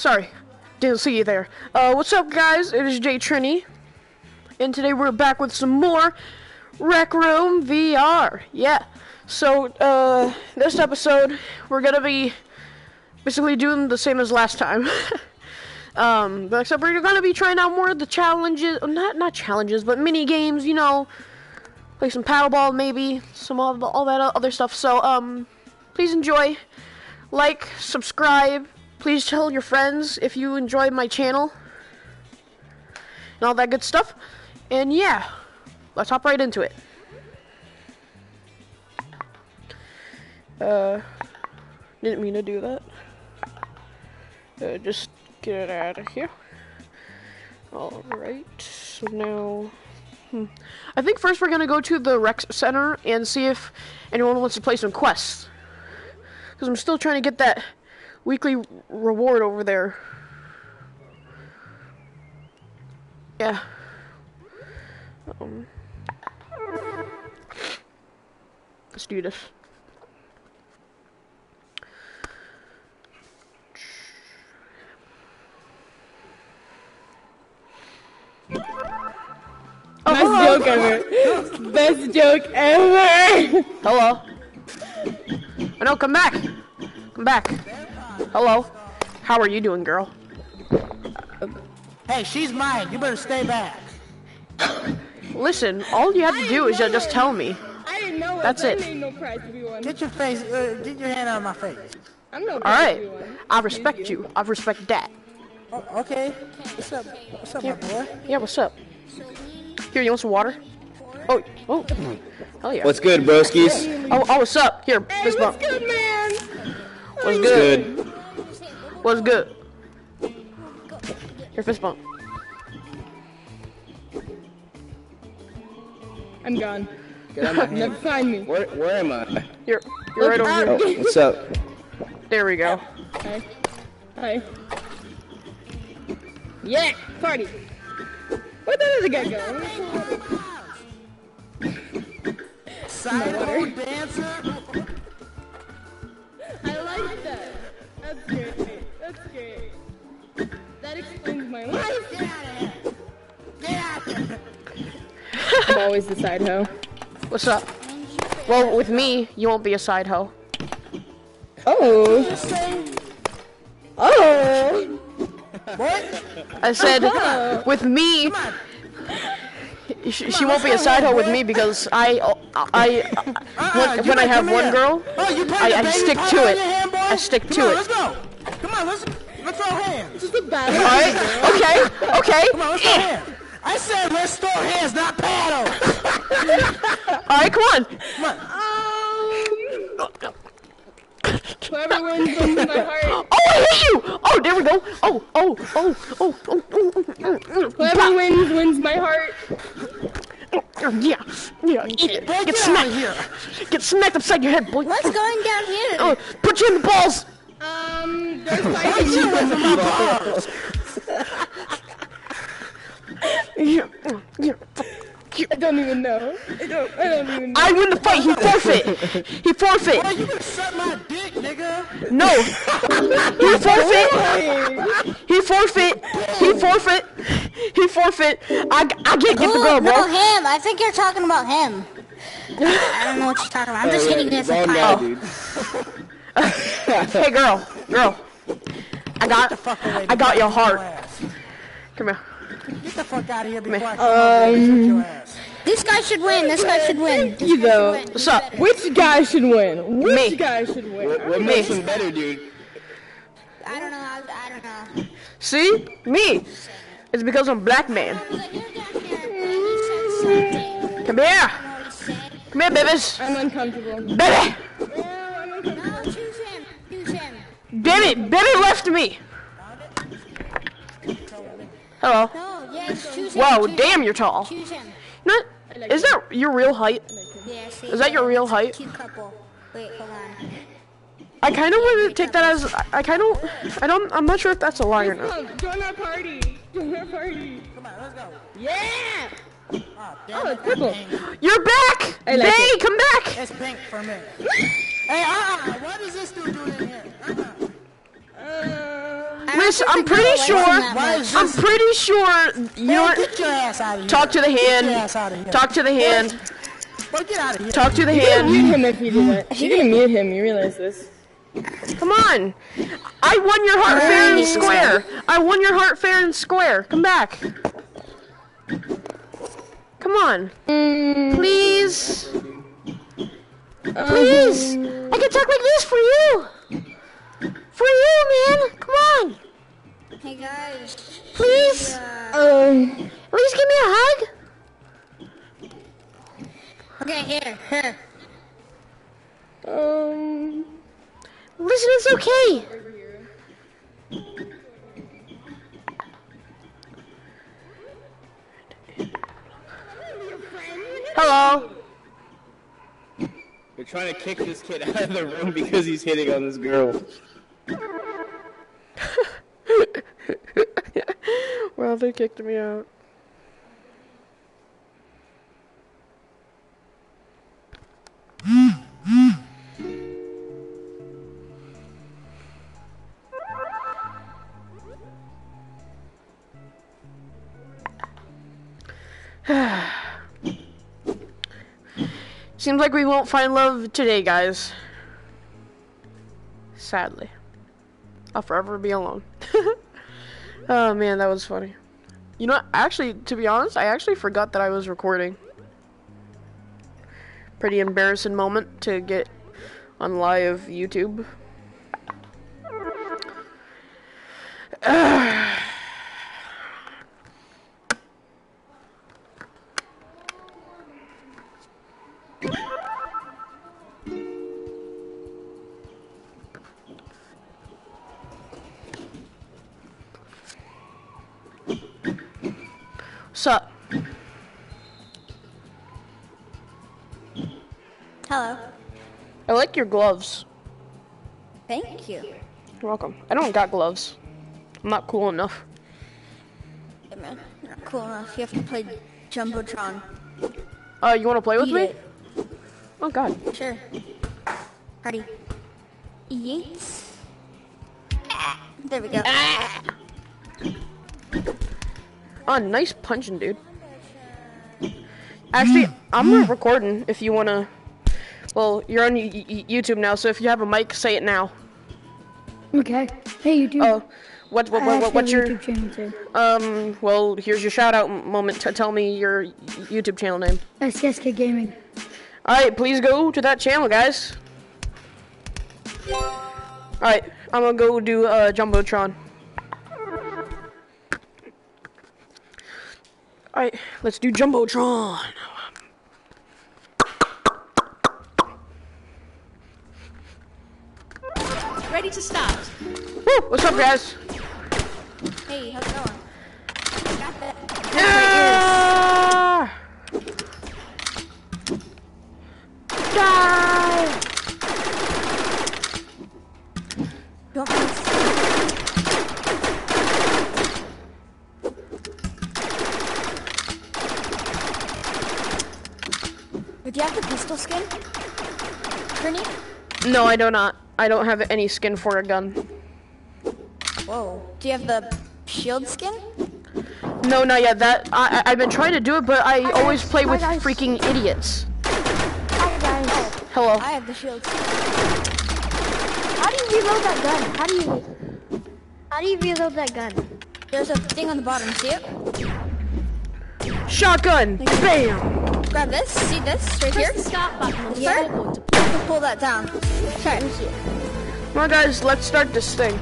Sorry, didn't see you there. What's up, guys? It is Jay Trini, and today we're back with some more Rec Room VR. Yeah. So, this episode, we're gonna be basically doing the same as last time. But except we're gonna be trying out more of the challenges, not challenges, but mini games, you know, play some paddleball, maybe, some of all that other stuff. So, please enjoy, like, subscribe, please tell your friends if you enjoy my channel, and all that good stuff. And yeah, let's hop right into it. Didn't mean to do that. Just get it out of here. Alright, so now, I think first we're gonna go to the rec center and see if anyone wants to play some quests. Because I'm still trying to get that weekly reward over there. Yeah. Let's do this. Best joke ever. Best joke ever. Hello. Oh, no, come back. Come back. Hello. How are you doing, girl? Hey, she's mine. You better stay back. Listen, all you have to do is just tell me. I didn't know it. That's it. Ain't no prize to be won. Get your face, get your hand out of my face. I'm no All prize to be right. won. I respect you. I respect that. Oh, okay. What's up? What's up, my boy? Yeah, what's up? Here, you want some water? Oh. Hell yeah. What's good, broskies? Oh, what's up? Here, Hey, fist bump. what's good, man? What's What's good? good? What's good? Here, fist bump. I'm gone. Get out of my Never hand. find me. Where am I? You're right over Oh, here. what's up? There we go. Hi. Hi. Yeah, party. Where the other guy go? Sidewalk dancer. I like that. That's great. That's great. That explains my life. Get out of here. Get out of here. I'm always the side hoe. What's up? Well, with me, you won't be a side hoe. Oh. Oh. What? I said, with me, she won't be a side hoe with me because when I have one girl, I stick to it. I stick to it. Let's go. Come on, let's throw hands. Just a bad All right. Okay. Come on, let's throw hands. I said let's throw hands, not paddle. All right, come on. Come on. Whoever wins wins my heart. Oh, I hit you. Oh, there we go. Oh. Whoever wins my heart. Yeah. Eat it. Get smacked. Get smacked upside your head, boy. What's going down here? Oh, put you in the balls. There's fighting. I don't even know. I don't even know. I win the fight. He forfeit. He forfeit. Boy, you gonna suck my dick, nigga. No. He forfeit. He forfeit. He forfeit. He forfeit. I can't get the girl, No, bro. him. I think you're talking about him. I don't know what you're talking about. I'm just hitting this Wrong a guy, pile. dude. Hey, girl. I got your heart. Come here. Get the fuck out of here before I come over and shoot your ass. This guy should win. This guy should win. You know. What's up? Which guy should win? Me. Which guy should win? What makes him better, dude? I don't know. I don't know. See? Me. It's because I'm black man. You're down here. And he said something. Come here. I don't know what he said. Come here, babies. I'm uncomfortable. Baby. Yeah, I'm uncomfortable. No, choose him. Choose him. Baby left me. Hello. No, yes, choose him. Whoa, choose damn, him. you're tall. Choose him. You know what? Is that your real height? Yeah, see, Is that your real height? Cute couple. Wait, hold on. I kind of want to take that as I'm not sure if that's a lie or not. Come, join our party. Join our party. Come on, let's go. Yeah. Damn Oh, it, it's purple. You're back! I like Bay, it. come back! It's pink for me. Hey, what is this dude doing in here? I don't listen, I'm pretty sure. I'm pretty sure. You know what? Get your ass out of here. Talk to the Get your hand. ass out of here. Talk to the hand. Boy, get out of here. Talk to the Mute hand. him if you do that. You're gonna mute him, you realize this. Come on. I won your heart fair and square. I won your heart fair and square. Come back. Come on. Please. Please. I can talk like this for you. For you, man. Come on. Hey guys. Please. At least give me a hug. Okay, here. Listen, it's okay. Hello. They're trying to kick this kid out of the room because he's hitting on this girl. Well, they kicked me out. Seems like we won't find love today, guys. Sadly. I'll forever be alone. Oh man, that was funny. You know what? Actually, to be honest, I actually forgot that I was recording. Pretty embarrassing moment to get on live YouTube. Sup? Hello. I like your gloves. Thank you. You're welcome. I don't got gloves. I'm not cool enough. Hey man, not cool enough. You have to play Jumbotron. You wanna play with Eat me? it. Oh god. Sure. Party. Yeets. There we go. Oh, nice punching, dude. Actually, I'm not recording if you wanna... Well, you're on YouTube now, so if you have a mic, say it now. Okay. Hey, YouTube. Oh, what's your... YouTube channel too? Well, here's your shout-out moment. Tell me your YouTube channel name. SKSK Gaming. Alright, please go to that channel, guys. Alright, I'm gonna go do Jumbotron. Alright, let's do Jumbotron. Ready to start. Woo! What's up, guys? Hey, how's it going? Got that. Yeah! Die! Don't miss. Do you have the pistol skin? Trini? No, I do not. I don't have any skin for a gun. Whoa. Do you have the shield skin? No, not yet. I've been trying to do it, but I always play with guys. freaking idiots. Hi guys. Hello. I have the shield skin. How do you reload that gun? How do you reload that gun? There's a thing on the bottom, see it? Shotgun! Bam! Grab this, see this, right here? Press the start button on the Here? keyboard to Pull that down. Try it. Come on, guys, let's start this thing.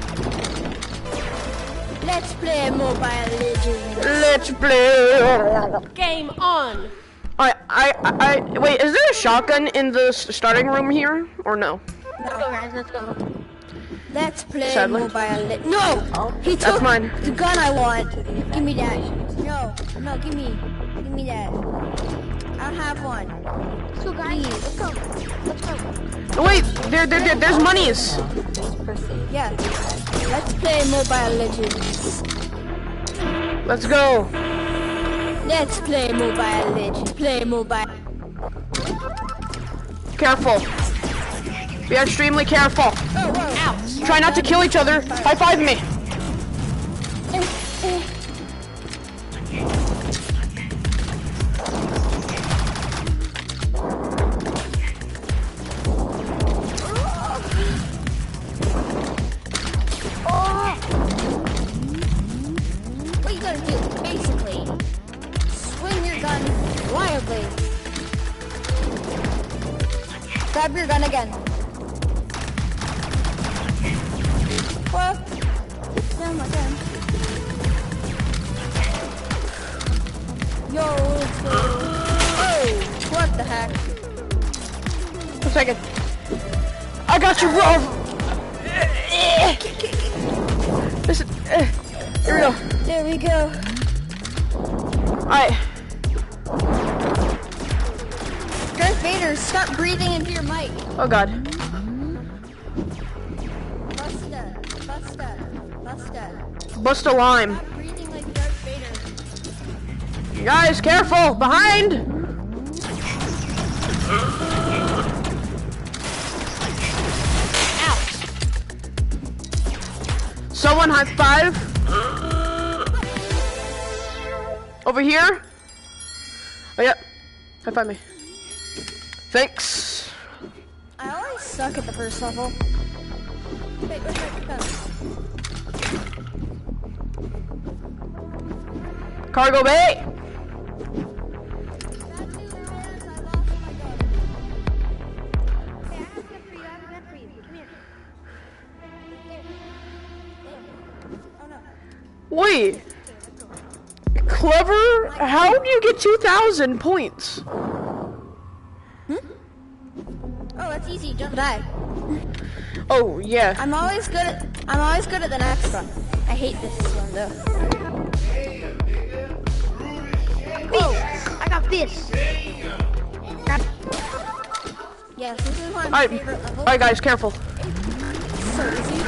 Let's play Mobile Legends. Let's play. game on. Wait, is there a shotgun in the starting room here, or no? Let's go, guys, let's go. Let's play Sadly. Mobile Legends. No! He That's took mine. the gun I want. Give me that. No, give me that. I don't have one. Let's go guys. Let's go. Let's go. Oh, wait, there's monies. Yeah. Let's play Mobile Legends. Let's go. Let's play Mobile Legends. Play mobile. Careful. Be extremely careful. Try not to kill each other. High five me. horribly. Grab your gun again. What? Oh my god. Yo, let's go. Oh, what the heck? 1 second. I got you, bro. Listen. Here we go. There we go. Alright. Darth Vader, stop breathing into your mic. Oh god. Busta. Bust a lime. Stop breathing like Darth Vader. You guys, careful! Behind! Someone high five. Over here. Oh, yep. High five me. Thanks. I always suck at the first level. Wait, where's my gun? Cargo bay. Wait. Clever? How do you get 2,000 points? Oh, that's easy. Don't die. Oh, yeah. I'm always good at the next one. I hate this one though. Whoa, I got this. Yes, this is one of my favorite levels. Alright guys, careful. So easy.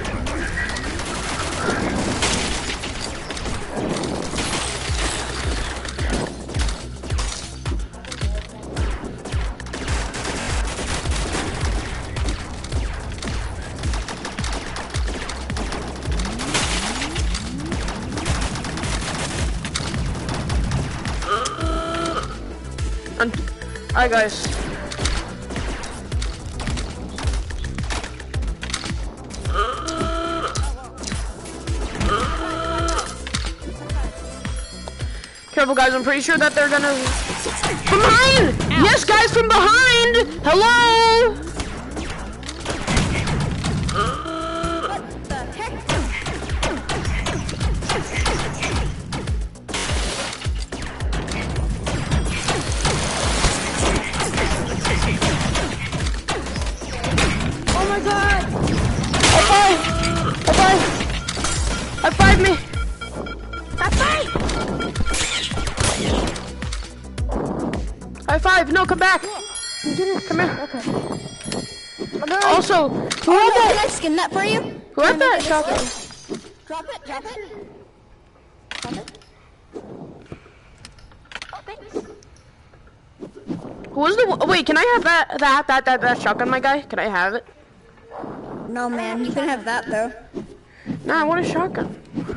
Alright guys. Careful guys, I'm pretty sure that they're gonna... From behind! Yes guys, from behind! Hello! What the heck? Oh my god! High five! High five! High five me! High five! High five! No, come back! Come here. Okay. Also, who had Can I that? skin that for you? Who had that shotgun? Drop it, drop it. Drop it. Oh, thanks. Who was the? Wait, can I have that shotgun, my guy? Can I have it? No, man, you can have that though. Nah, I want a shotgun.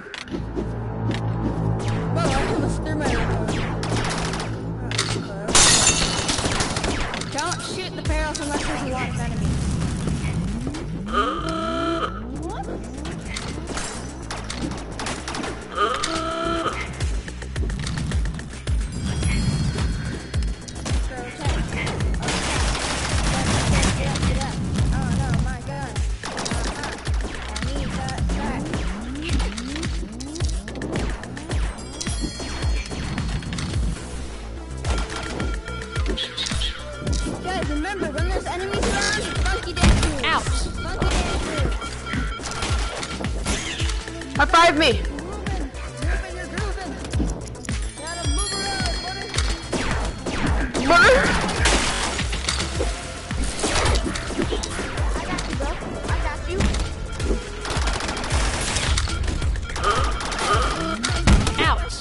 Whoa, I almost threw my Don't shoot the barrels unless there's a lot of enemies. Guys, remember, when there's enemies around, funky dance moves. Ouch. Funky dance moves. High five me. Moving, you're grooving. Gotta move around, buddy. Brother. I got you. Ouch.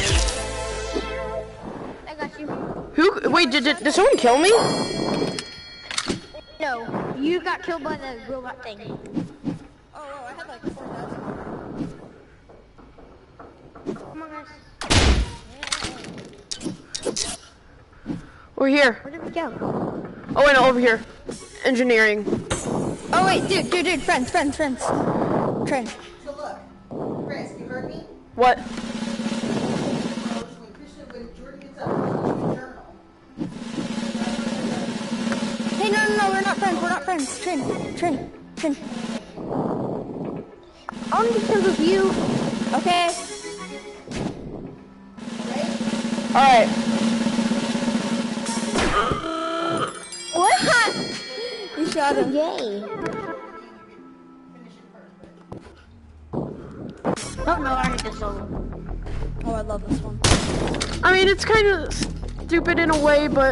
I got you. Who? Wait, did someone kill me? No, you got killed by the robot thing. Oh, whoa, I had like 4,000. Come on, guys. We're here. Where did we go? Oh wait, no, over here. Engineering. Oh, wait, dude, friends. Trent. So look, Chris, you heard me? What? When Jordan gets up, he's going to journal. Hey, no, we're not friends. We're not friends. Trin. I want to be friends with you. Okay. Alright. What? You shot him. Yay. Oh no, I hate this solo. Oh, I love this one. I mean, it's kind of stupid in a way, but...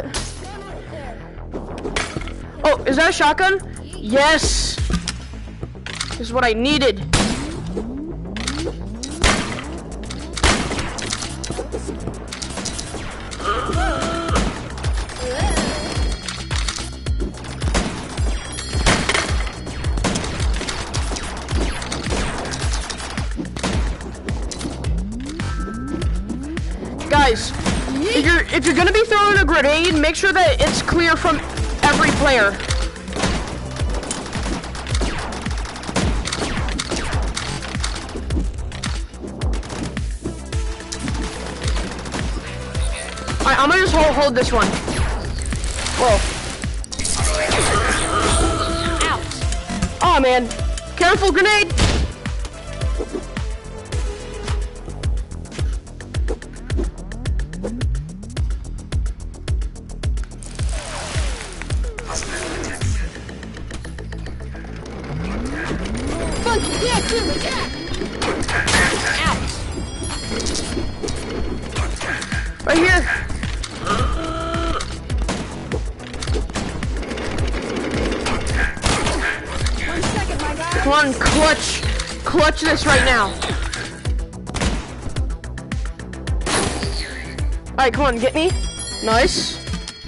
Oh, is that a shotgun? Yes! This is what I needed. Guys, if you're gonna be throwing a grenade, make sure that it's clear from every player. Alright, I'm gonna just hold this one. Whoa. Ow. Oh man. Careful, grenade! Right here. Come on, clutch this right now. Alright, come on, get me. Nice.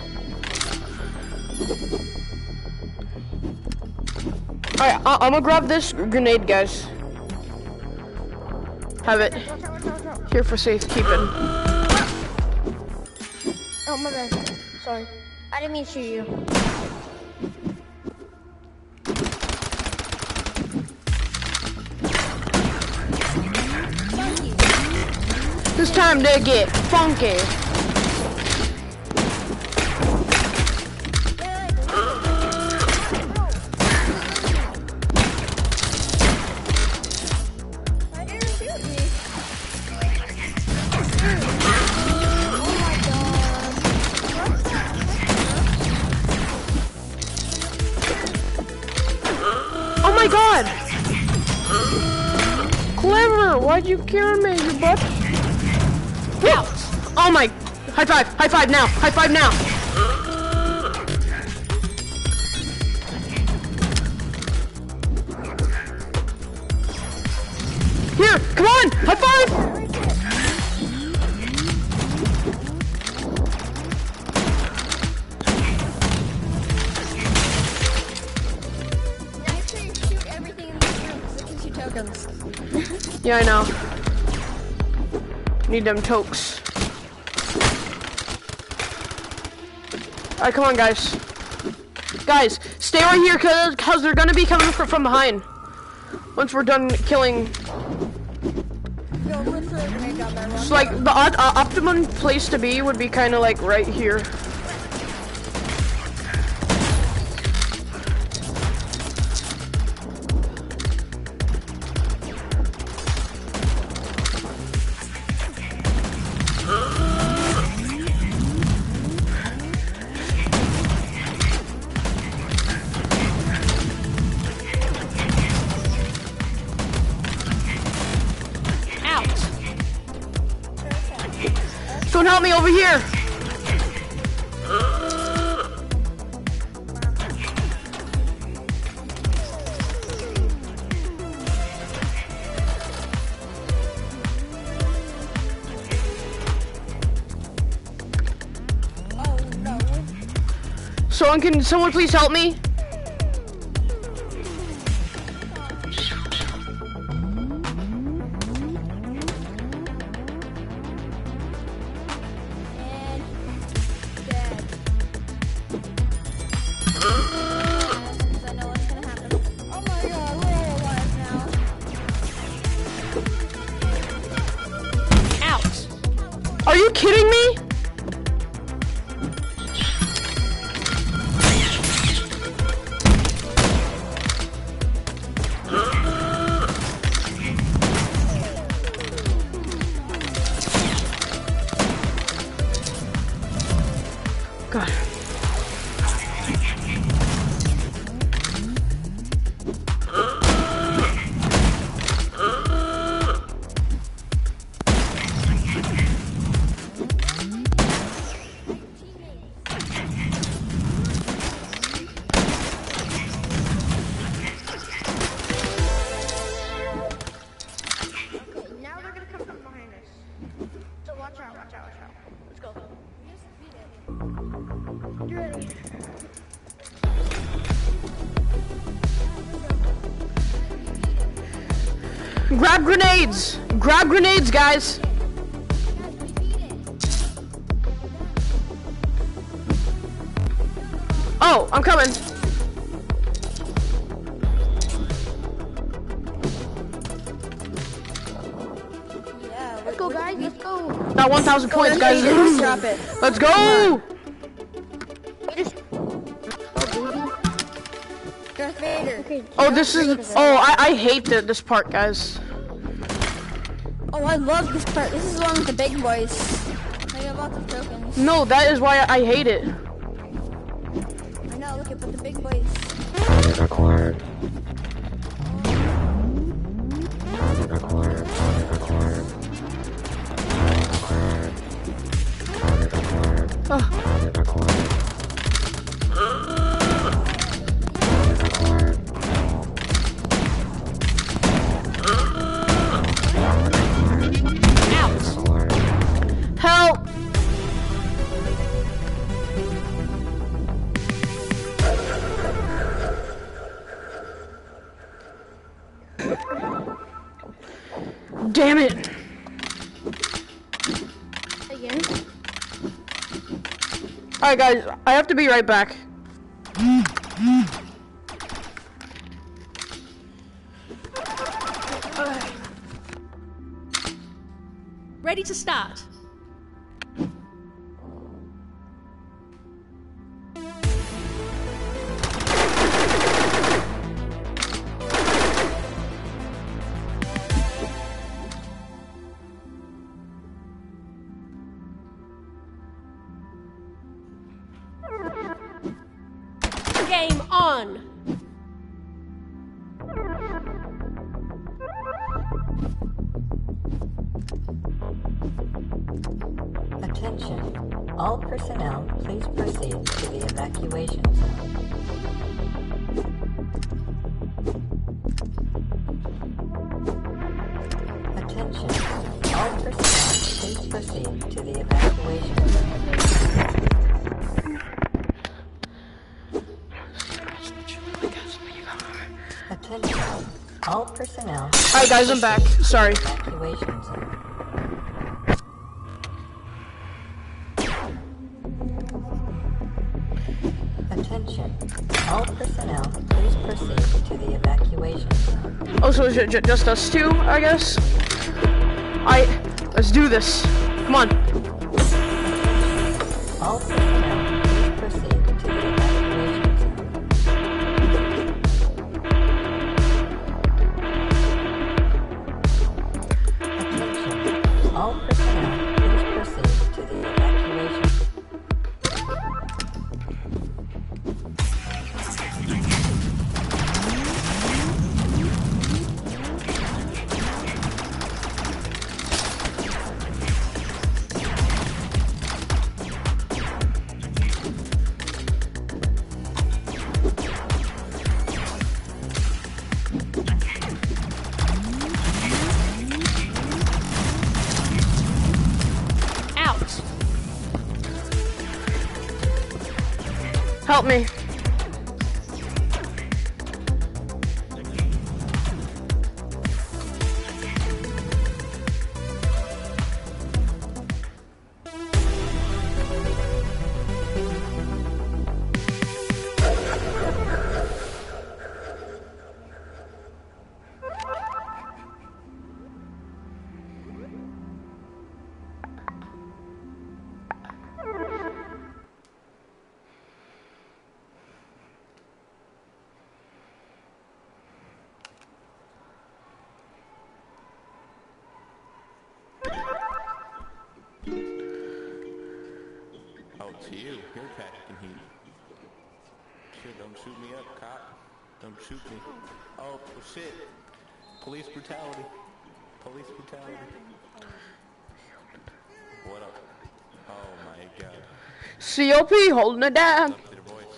Alright, I'm gonna grab this grenade, guys. Have it here for safekeeping. Oh my bad. Sorry. I didn't mean to shoot you. It's time to get funky. Oh my god! Clever! Why'd you kill me, you butt? Whoa! Oh my! High five now! High five now! Here! Come on! High five! Yeah, I know. Need them tokes. Alright, come on, guys. Guys, stay right here, cause they're gonna be coming from behind. Once we're done killing. So, like, the optimum place to be would be kind of like right here. Someone help me over here! Someone please help me? Are you kidding me? God. Now they're gonna come from behind us. So watch out, watch out, watch out. Let's go. You ready? Grab grenades! Grab grenades, guys! Oh, I'm coming. Let's go, guys. Let's go. Got 1,000 points, guys. Drop it. Let's go! Darth Vader. Okay. Oh, this is. Oh, I hate this part, guys. Oh, I love this part. This is the one with the big boys. I got lots of tokens. No, that is why I hate it. I know, look at the big boys. Help! Damn it! Again. Alright, guys, I have to be right back. Ready to start. Game on. Attention. All personnel, please proceed to the evacuation zone. Attention. All personnel, please proceed to the evacuation zone. Attention. All personnel. Alright, guys, I'm back. Sorry. Evacuation zone. Attention. All personnel, please proceed to the evacuation zone. Oh, so is it just us two, I guess? Let's do this. Come on. All personnel, please proceed to the evacuation zone. Attention. All personnel, please proceed to the evacuation zone. Out. Help me. Oh, to you. You're packing heat. Shit, don't shoot me up, cop. Don't shoot me. Oh, shit. Police brutality. Police brutality. What up? Oh my god. COP holding it down. Up to the voice.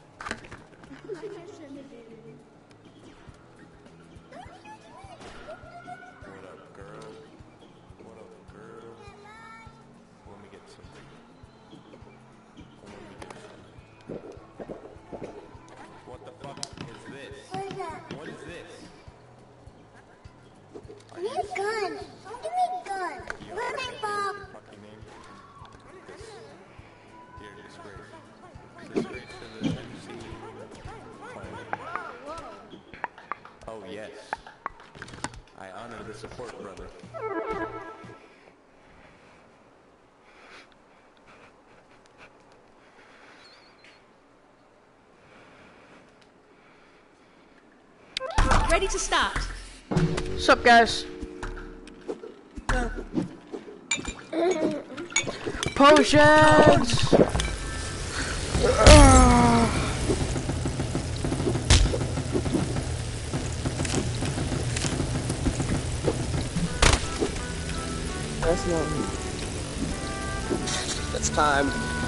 What up, girl? What up, girl? Let me get something. Let me get something. What the fuck is this? What is this? Give me a gun. Give me a gun. Where's my Bob? Fucking name? Dear disgrace. Disgrace to the MC planet. Oh yes. I honor the support, brother. Ready to start. What's up, guys? Potions! That's not me. It's time.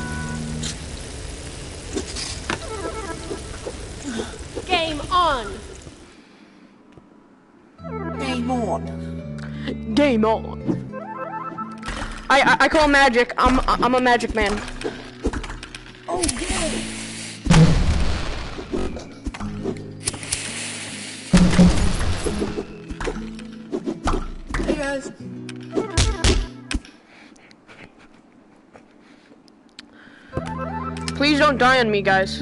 Game on. Game on. Game on. I call magic. I'm a magic man. Oh, yeah. Hey, guys. Please don't die on me, guys.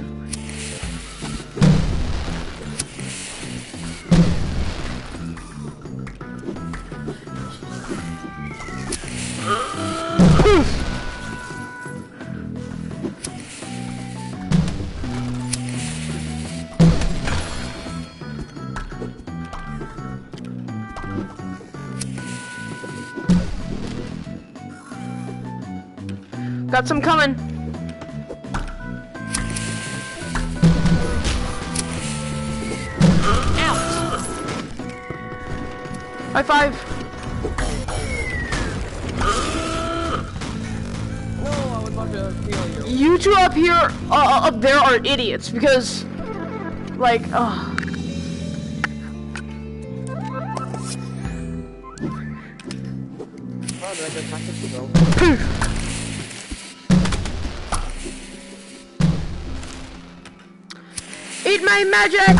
Got some coming. Out. High five. Whoa, I would love to feel you. You two up here, up there are idiots because, like, Oh, did I get package to go? eat my magic.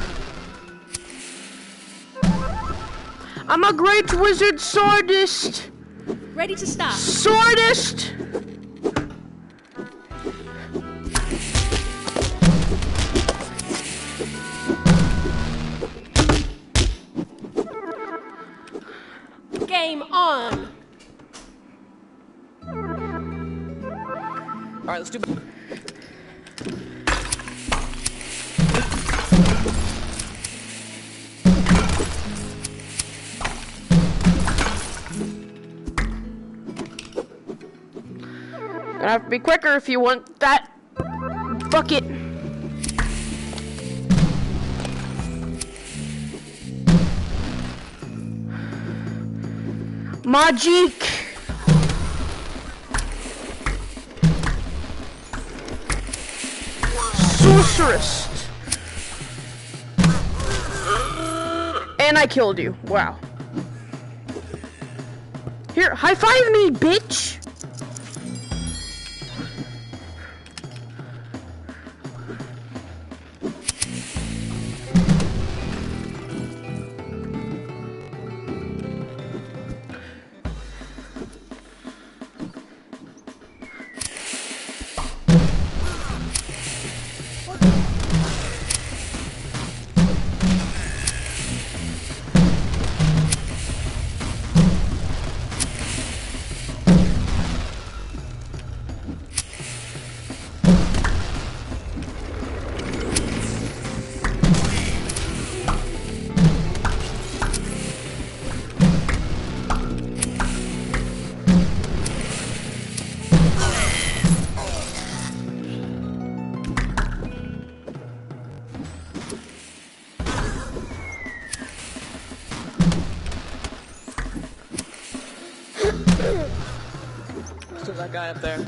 I'm a great wizard swordist. Ready to start. Swordist. Game on. Alright, let's do it. Gonna have to be quicker if you want that bucket. Magic. Sorceress. And I killed you. Wow. Here, high five me, bitch. guy up there.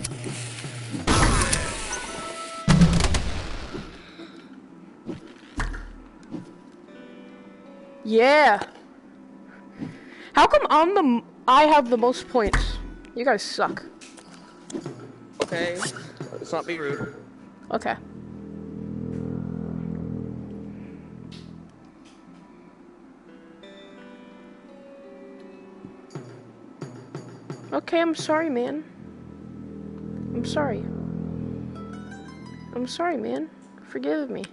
Yeah. How come I have the most points? You guys suck. Okay, let's not be rude. Okay. Okay, I'm sorry, man. I'm sorry. I'm sorry, man. Forgive me.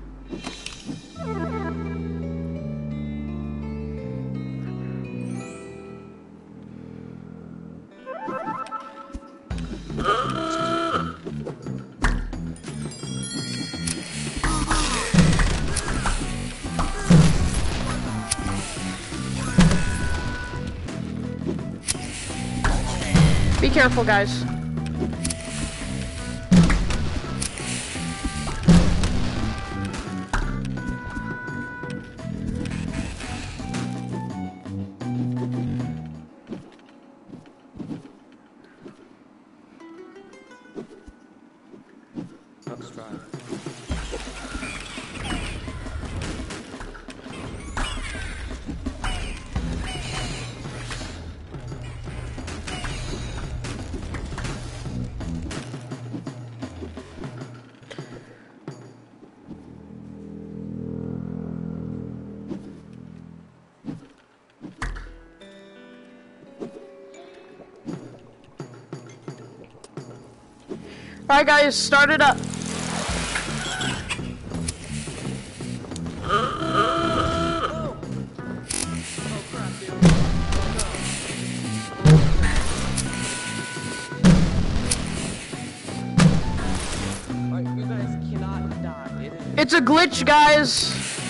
Be careful, guys. Let's try. Alright, guys, start it up. You guys cannot die. It's a glitch, guys.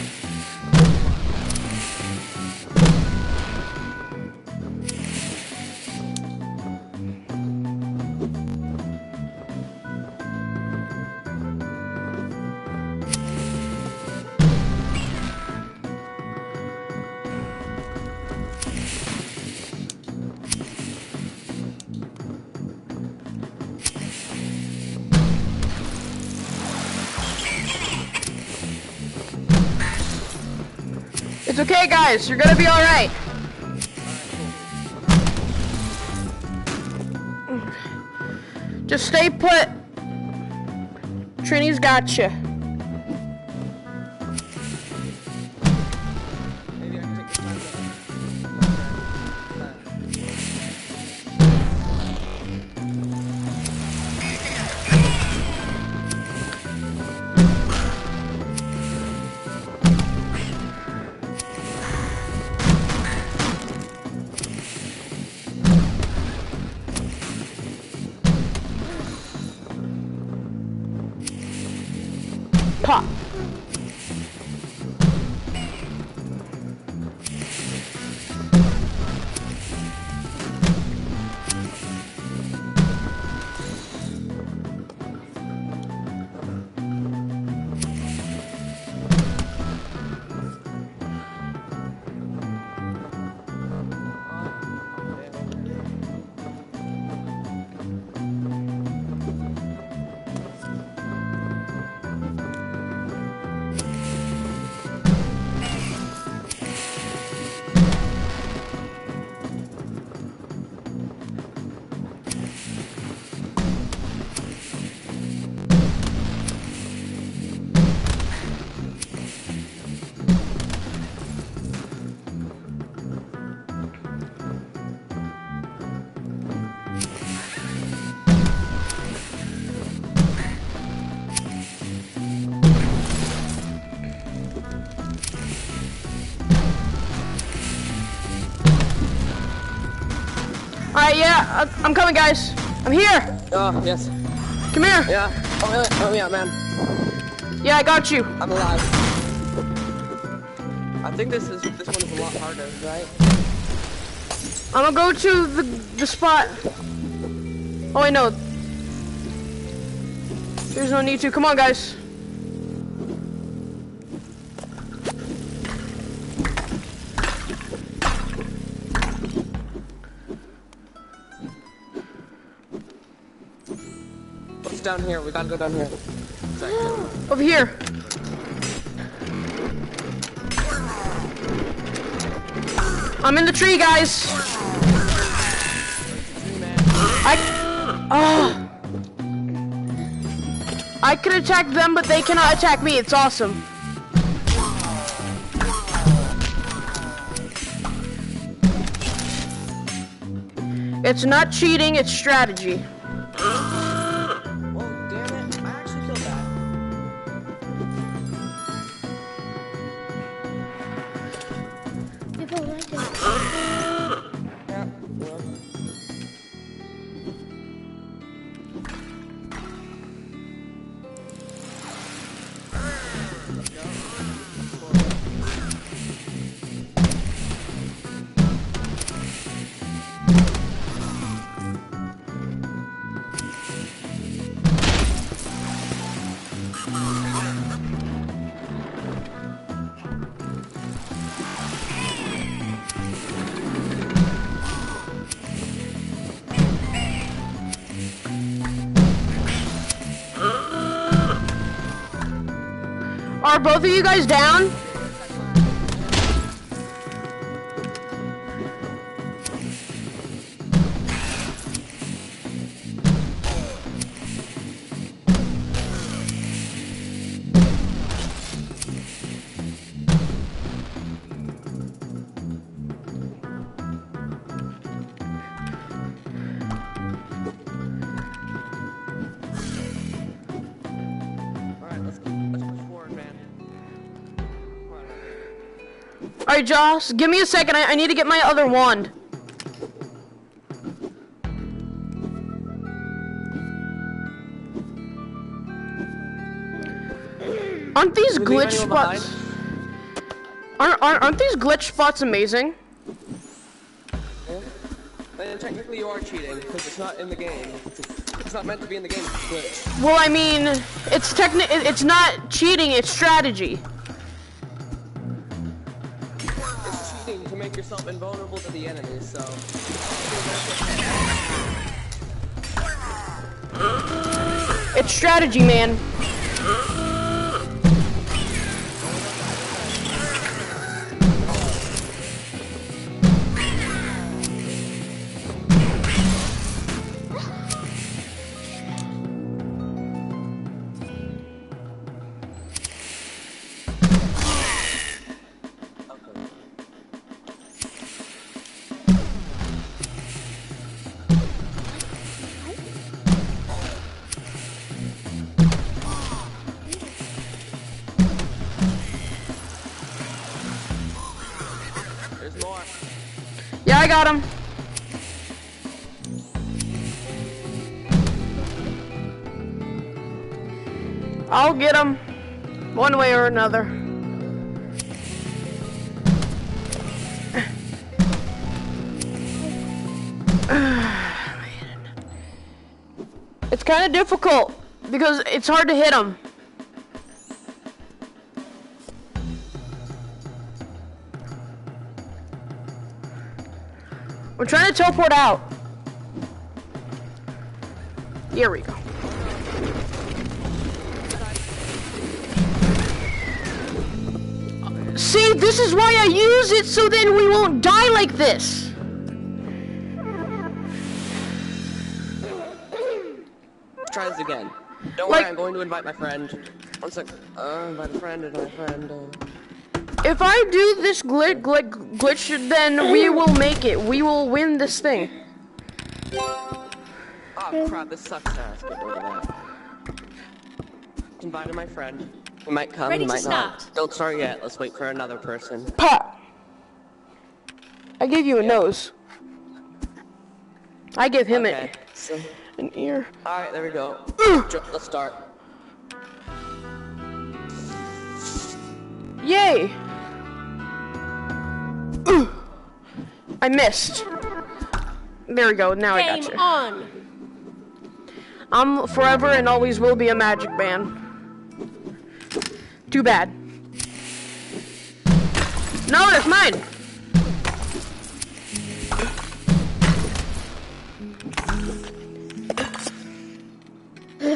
It's okay, guys. You're gonna be all right. Just stay put. Trini's got you. Maybe I can take the time Pop. Alright, yeah, I'm coming, guys. I'm here. Oh, yes. Come here. Yeah. Oh, really? Oh, yeah, man. Yeah, I got you. I'm alive. I think this one is a lot harder, right? I'm gonna go to the spot. Oh, wait, no. There's no need to. Come on, guys. What's down here? We gotta go down here. Sorry. Over here. I'm in the tree, guys. I can attack them, but they cannot attack me. It's awesome. It's not cheating, it's strategy. Well, damn it. I actually feel bad. People like it. Yeah, well. Are both of you guys down? Alright, Joss, give me a second. I need to get my other wand. Aren't these glitch spots? Aren't these glitch spots amazing? Yeah. Then technically you are cheating because it's not in the game. It's not meant to be in the game. It's a glitch. Well, I mean, it's not cheating. It's strategy. To make yourself invulnerable to the enemy, so... It's strategy, man. Yeah, I got him. I'll get him one way or another. It's kind of difficult because it's hard to hit him. We're trying to teleport out. Here we go. See, this is why I use it, so then we won't die like this. Let's try this again. Don't worry, I'm going to invite my friend. One sec. Invite a friend, invite a friend. If I do this glitch, then we will make it. We will win this thing. Oh crap, this sucks ass. Get rid of that. Invited my friend. He might come, he might not. Don't start yet. Let's wait for another person. Pop! I gave you a nose. I give him an ear. Alright, there we go. Let's start. Yay! I missed. There we go, now I got you. Game on. I'm forever and always will be a magic man. Too bad. No, that's mine!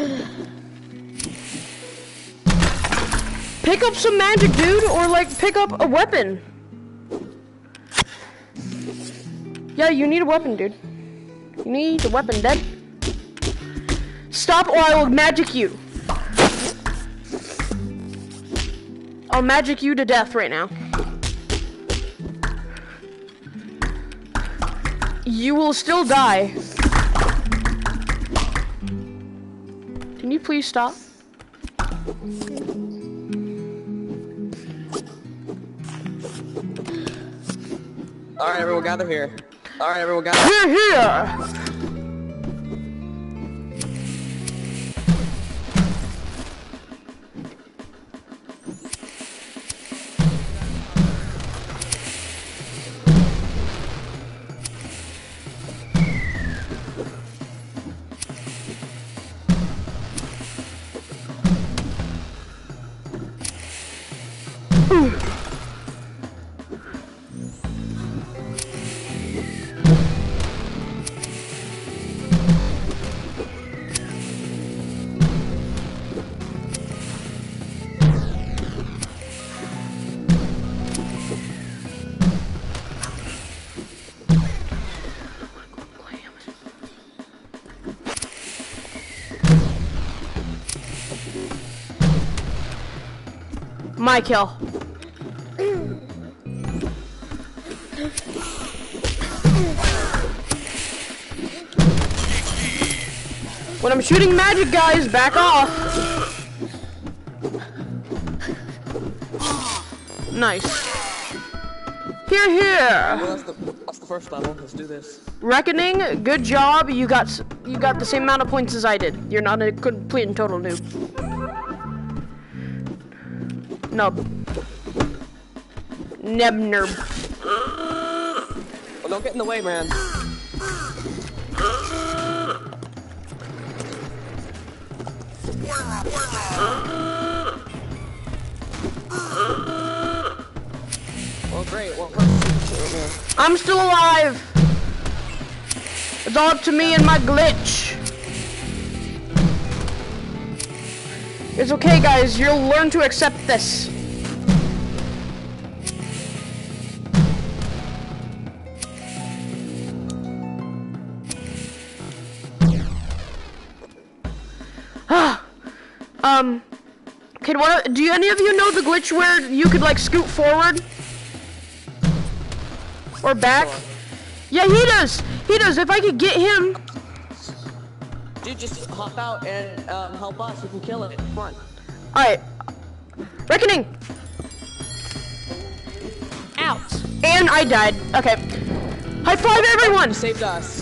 Pick up some magic, dude, or like pick up a weapon. Yeah, you need a weapon, dude. You need a weapon, dead. Stop or I will magic you. I'll magic you to death right now. You will still die. Can you please stop? Alright, everyone gather here. Alright, everyone gather. We're here! My kill. When I'm shooting magic, guys, back off. Nice. Here, here. Well, that's the first level. Let's do this. Reckoning, good job. You got the same amount of points as I did. You're not a complete and total noob. Nub. Nebnerb. Well, don't get in the way, man. Well, great. Well, I'm still alive. It's all up to me and my glitch. It's okay, guys. You'll learn to accept this. Okay, do any of you know the glitch where you could like scoot forward? Or back? Yeah, he does! He does! If I could get him... Dude, just hop out and help us. We can kill it. Come on. Alright. Reckoning! Out. And I died. Okay. High five, everyone! You saved us.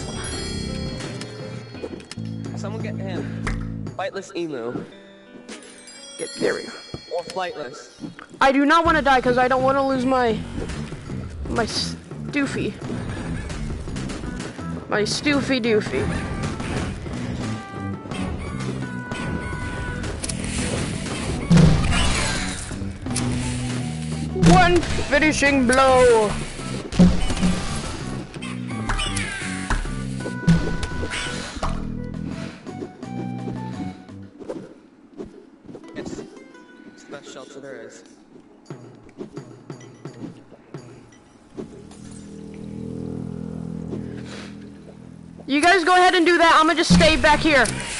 Someone get him. Fightless emu. There we go. Or flightless. I do not want to die because I don't want to lose my stoofy. My stoofy doofy. One finishing blow. It's the best shelter there is. You guys go ahead and do that. I'm gonna just stay back here.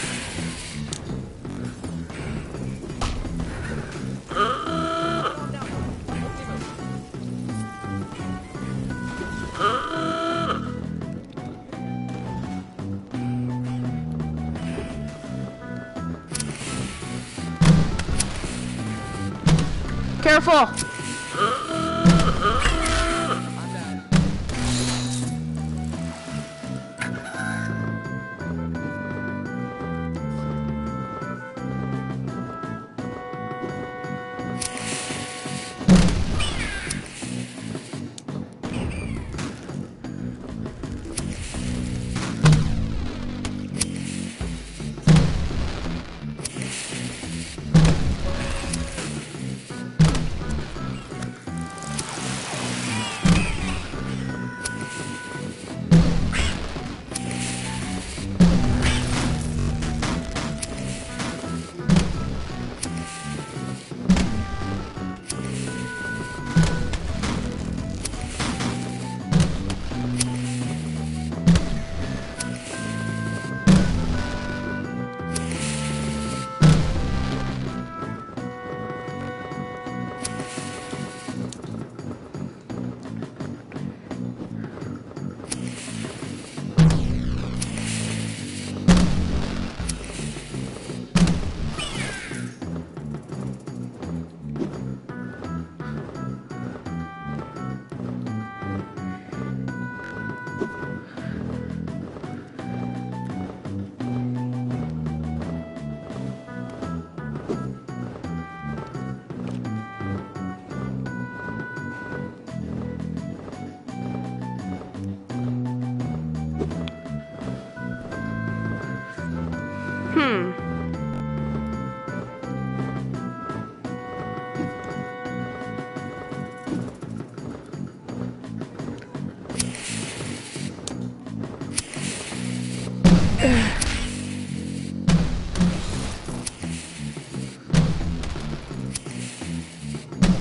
Careful.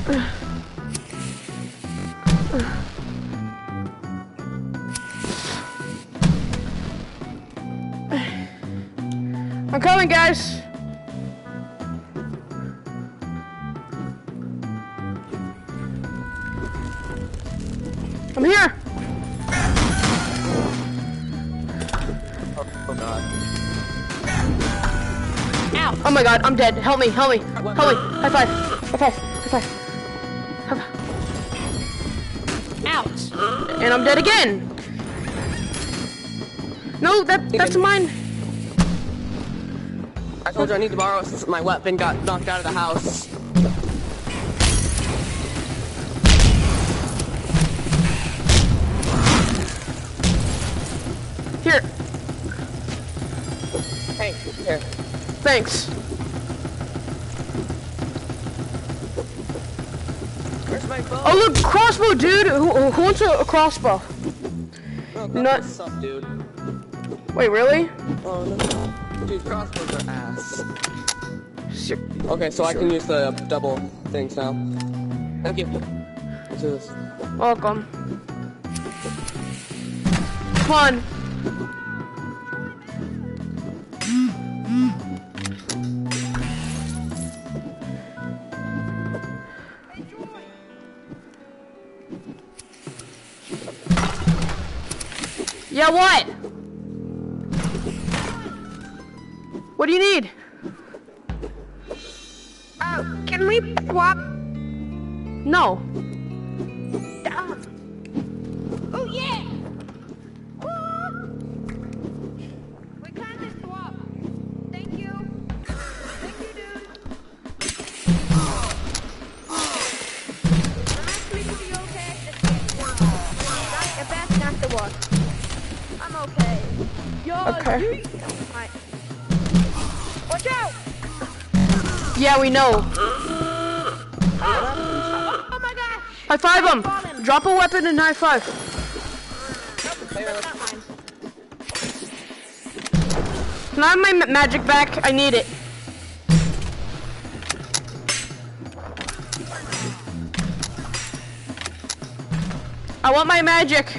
I'm coming, guys. I'm here. Oh god. Ow. Oh my god, I'm dead. Help me, help me, help me. High five. High five. High five. High five. Ouch. And I'm dead again. No, that's mine. I told you I need to borrow since my weapon got knocked out of the house. Here. Hey, here. Thanks. Where's my bow? Oh look, crossbow, dude. Who wants a crossbow? No, Not- suck, dude. Wait, really? Oh no. Dude, crossbows are ass. Sure. Okay, so I can use the double things now. Thank you. Let's do this. Welcome. Come on. Yeah, what? What do you need? Can we swap? No. Oh yeah! We kind of swap. Thank you. Thank you, dude. I'm actually pretty okay at this game. Not best not to watch. I'm okay. Yo, Okay. Alright. Watch out! Yeah, we know. Oh my gosh! High five him. Drop a weapon and high five. That's not mine. Can I have my magic back? I need it. I want my magic.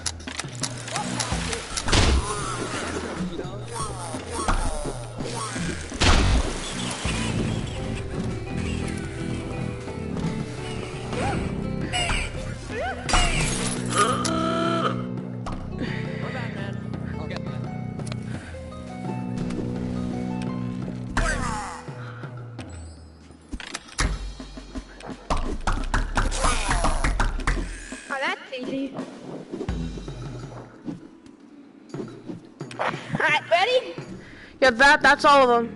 I'll get that. Oh, that's easy. Alright, ready? Yeah, that's all of them.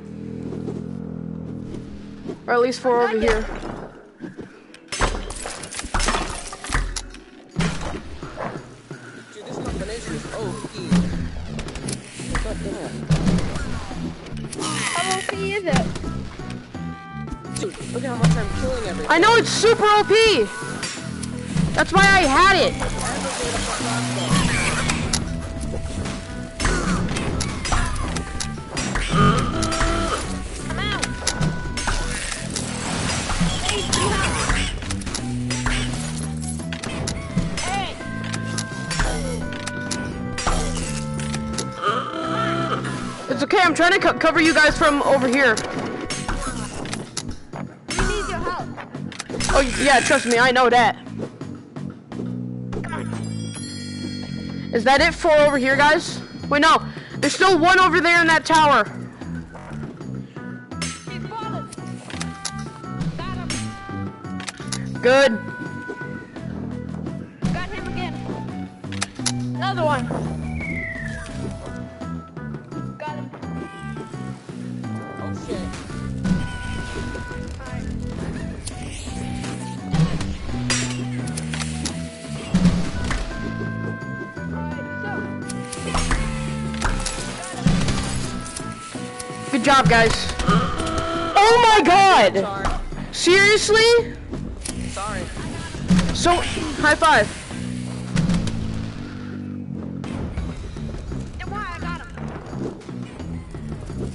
Or at least 4 over here. Dude, this combination is OP. God damn. How OP is it? Dude, look at how much I'm killing everything. I know it's super OP. That's why I had it. I'm out. Hey, Hey. It's okay. I'm trying to cover you guys from over here. We need your help. Oh yeah, trust me. I know that. Is that it? 4 over here, guys? Wait, no. There's still 1 over there in that tower. He's falling. Got him. Good. Got him again. Another one. Got him. Oh shit. Good job, guys. Oh my god! Sorry. Seriously? Sorry. So, high five. Don't worry, I got him.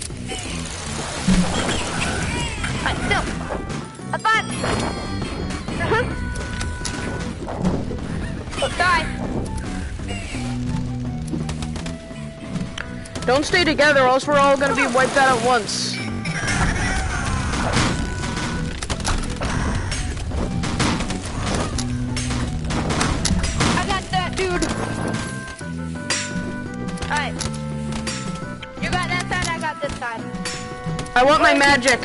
Alright, still. A 5. Don't stay together, or else we're all gonna be wiped out at once. I got that, dude. Alright. You got that side, I got this side. I want my magic.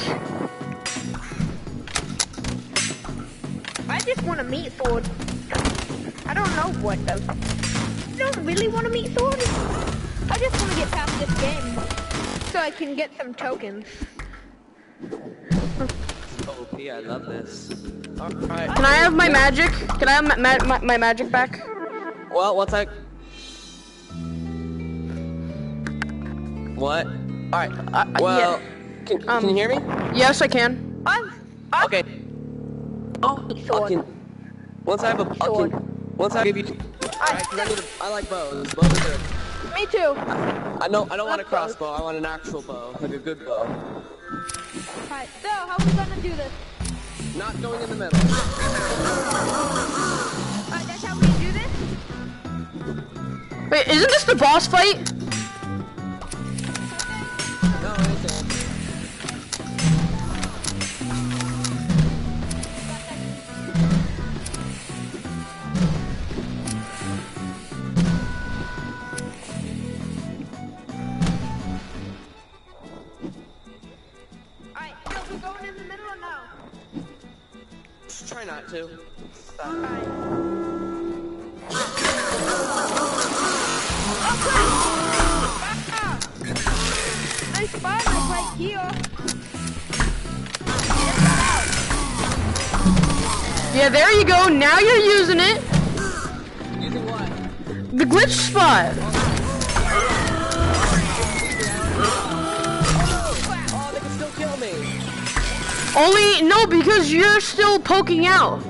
I just want a meat sword. I don't know what though. I don't really want a meat sword. I just want to get past this game so I can get some tokens. OP, I love this. Alright. Can I have my magic? Can I have my magic back? Well, once I... What? Alright, well... yeah. Can you hear me? Yes, I can. Okay. Oh, Sword. once I have a... once I give you... Alright, I like bows. Bows are good. Me too. I don't want a crossbow, I want an actual bow. Like a good bow. Alright, so how are we gonna do this? Not going in the middle. Alright, that's how we do this? Wait, isn't this the boss fight? No, it isn't. Alright, so we're going in the middle or no? Just try not to. Alright. Nice spot, like right here. Yeah, there you go. Now you're using it. Using what? The glitch spot. Oh, they can still kill me. Only, no, because you're still poking out.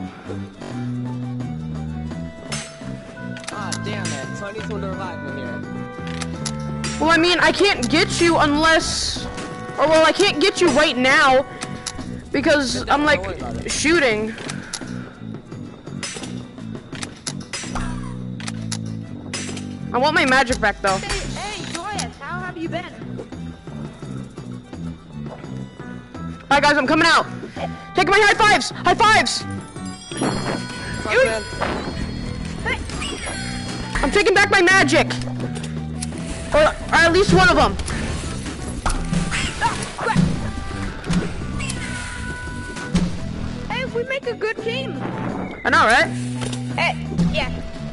Ah, damn it. So I need someone to revive me here. Well, I mean, I can't get you unless... Or, well, I can't get you right now. Because I'm, like, shooting. I want my magic back, though. Hey, Joyous, how have you been? Alright, guys, I'm coming out. Taking my high fives. High fives. Fuck, man. I'm taking back my magic. Or at least one of them. Hey, we make a good team. I know, right? Hey, yeah.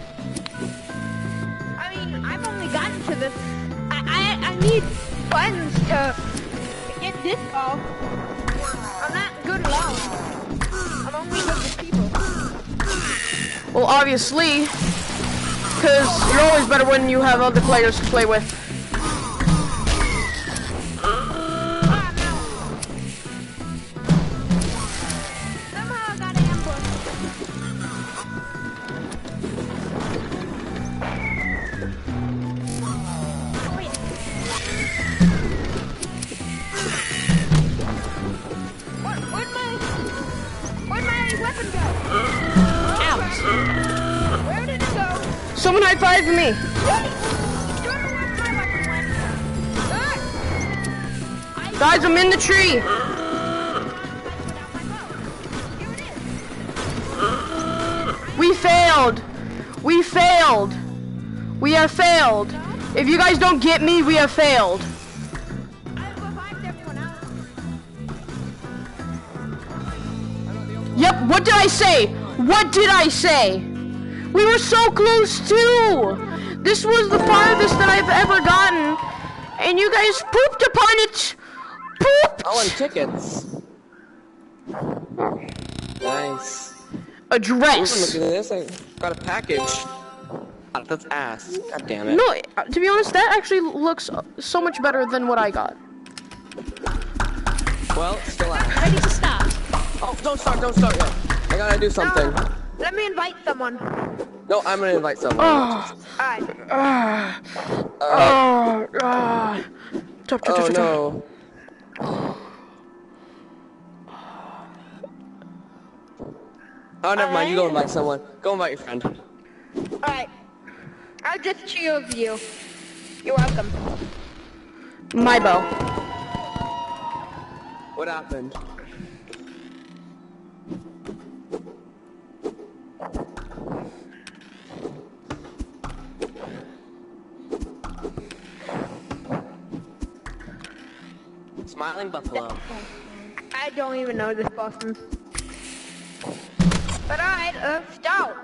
I mean, I've only gotten to this. I need friends to get this far. I'm not good alone. I'm only good with people. Well, obviously. Because you're always better when you have other players to play with. Ah, no. Somehow I got ambushed. Where'd my weapon go? Ouch. Where did it go? Someone high five me. Don't know where my weapon went. Guys, I'm in the tree. Here it is. We failed. We failed. We have failed. If you guys don't get me, we have failed. I revived everyone else. Yep, what did I say? What did I say? We were so close too. This was the farthest that I've ever gotten. And you guys pooped upon it. Pooped. I want tickets. Nice. A Look dress. at this. I got a package. God, that's ass. God damn it. No, to be honest, that actually looks so much better than what I got. Well, still ass. Ready to stop. Oh, don't start yet. I gotta do something. No, let me invite someone. No, I'm gonna invite someone. Oh, Alright. Tough. Oh no. Oh, never mind. You go invite someone. Go invite your friend. Alright. I'll just choose you. You're welcome. My bow. What happened? Smiling Buffalo. I don't even know this person. But alright, stop.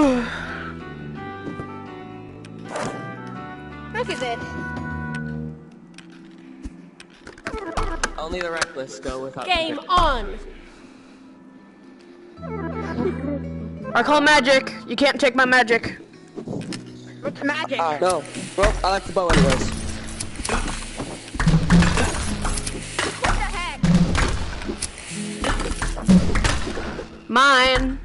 Look at this. Only the reckless go without. Game on. I call magic. You can't take my magic. What's magic? No. Well, I like the bow anyways. What the heck? Mine.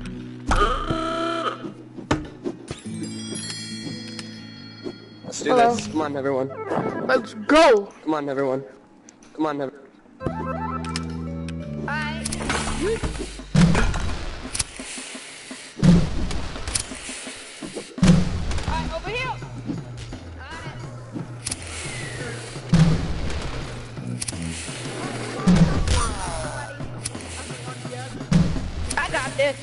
Let's do Hello. this. Come on, everyone. Let's go. Come on, everyone. Come on, everyone. Alright. Alright, over here. Alright. I got this.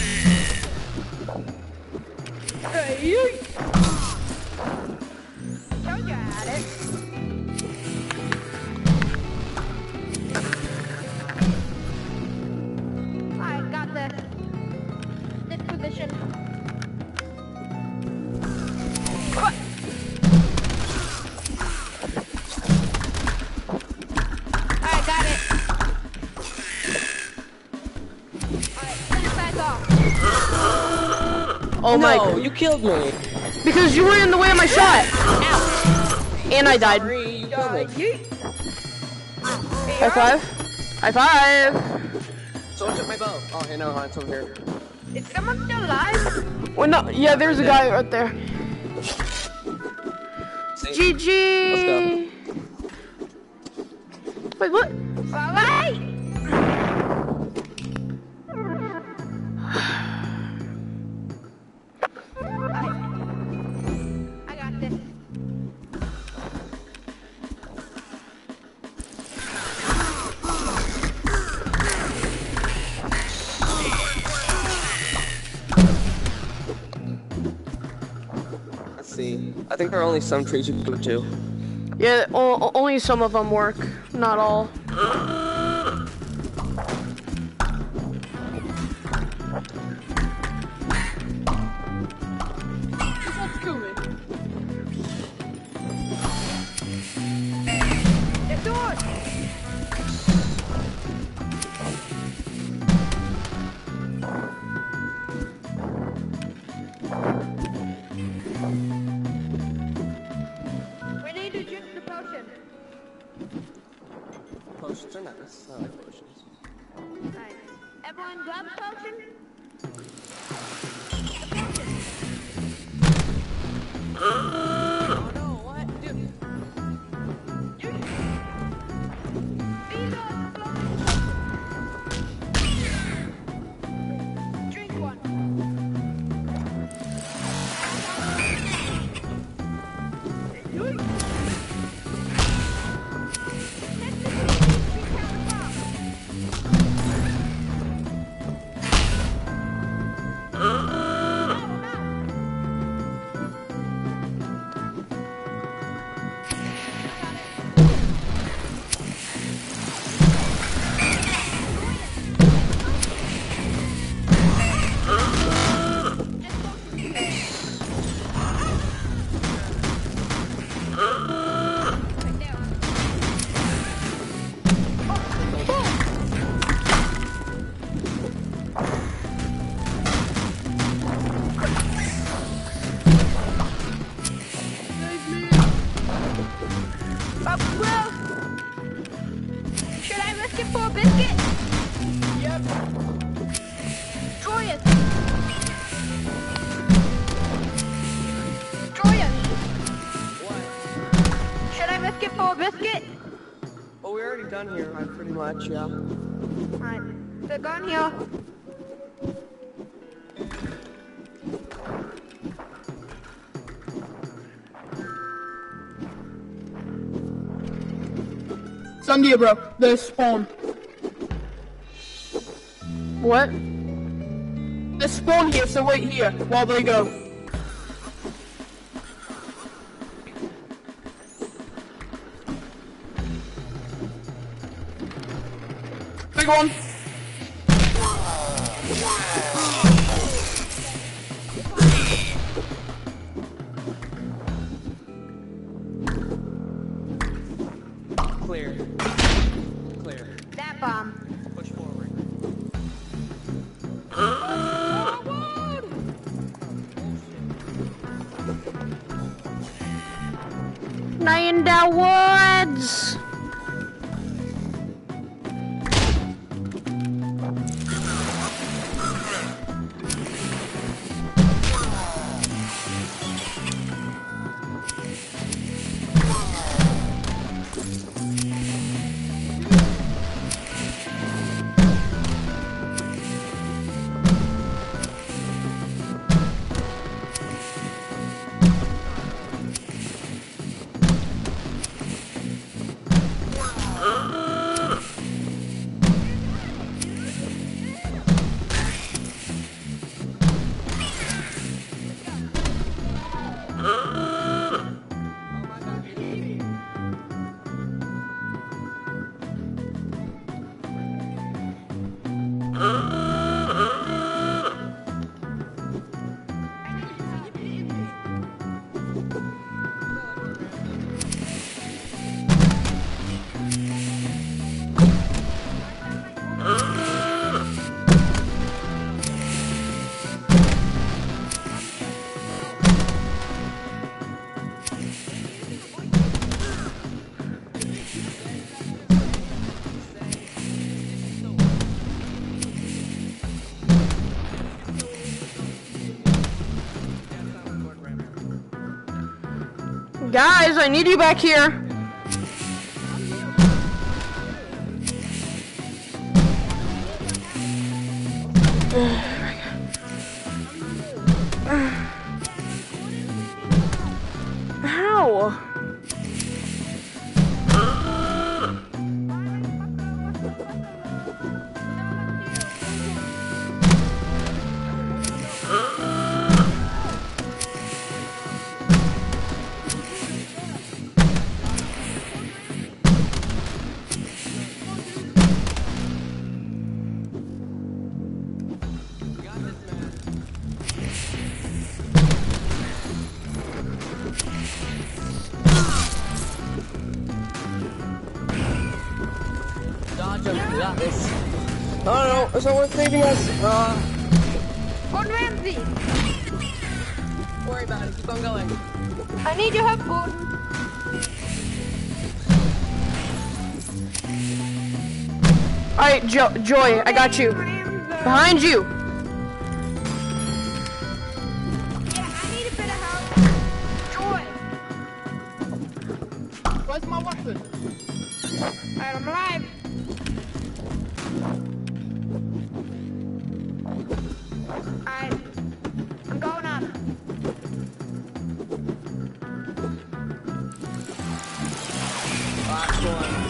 Hey, told you I had it. I got this position. What? I got it. Alright, finish back off. Oh my. No, you killed me. Because you were in the way of my shot. And I died. Sorry, you killed me. High five. High five. Someone took my bow. Oh, hey, no, it's over here. Is someone still alive? Well, no. Yeah, there's a guy right there. See? GG. Wait, what? Alright. I got this. Let's see. I think there are only some trees you can go to. Yeah, only some of them work. Not all. It's on. We need to drink the potion. Potions are nice. I like potions. Alright. Everyone grab a potion. Oh no, what? Dude. Drink one. Well, should I risk it for a biscuit? Yep. Troyus. Troyus. What? Should I risk it for a biscuit? Oh, we're already done here, pretty much, yeah. Alright, so go in here. Sandia, bro. They spawn. What? They spawn here, so wait here while they go. Big one. Clear. Clear. That bomb. Push forward. In the woods. Guys, I need you back here. How? Dodge him. We got this. No, it's not worth saving us. On Ramsey. Don't worry about it. Keep on going. I need your help, Gordon. Alright, Joy, I got you. Behind you. Yeah, I need a bit of help. Joy. Where's my weapon? Alright, I'm alive. Alright. I'm going up. Last one.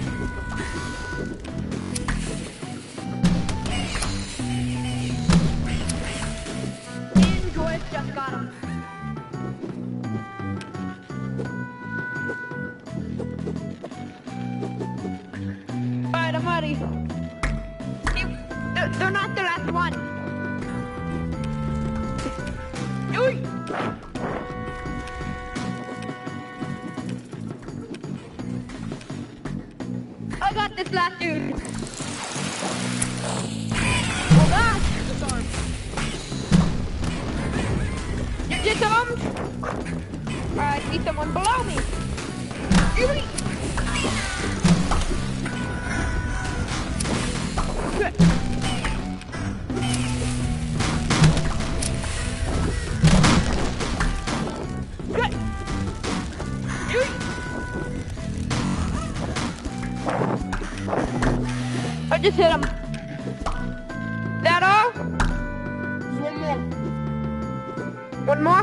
Me and Joy just got him. Alright, I'm ready. They're not the last one. Oy! I got this last dude. Oh gosh! You're disarmed? Alright, I see someone below me. Oy! Good. Good. I just hit him. That all? There's one more. One more?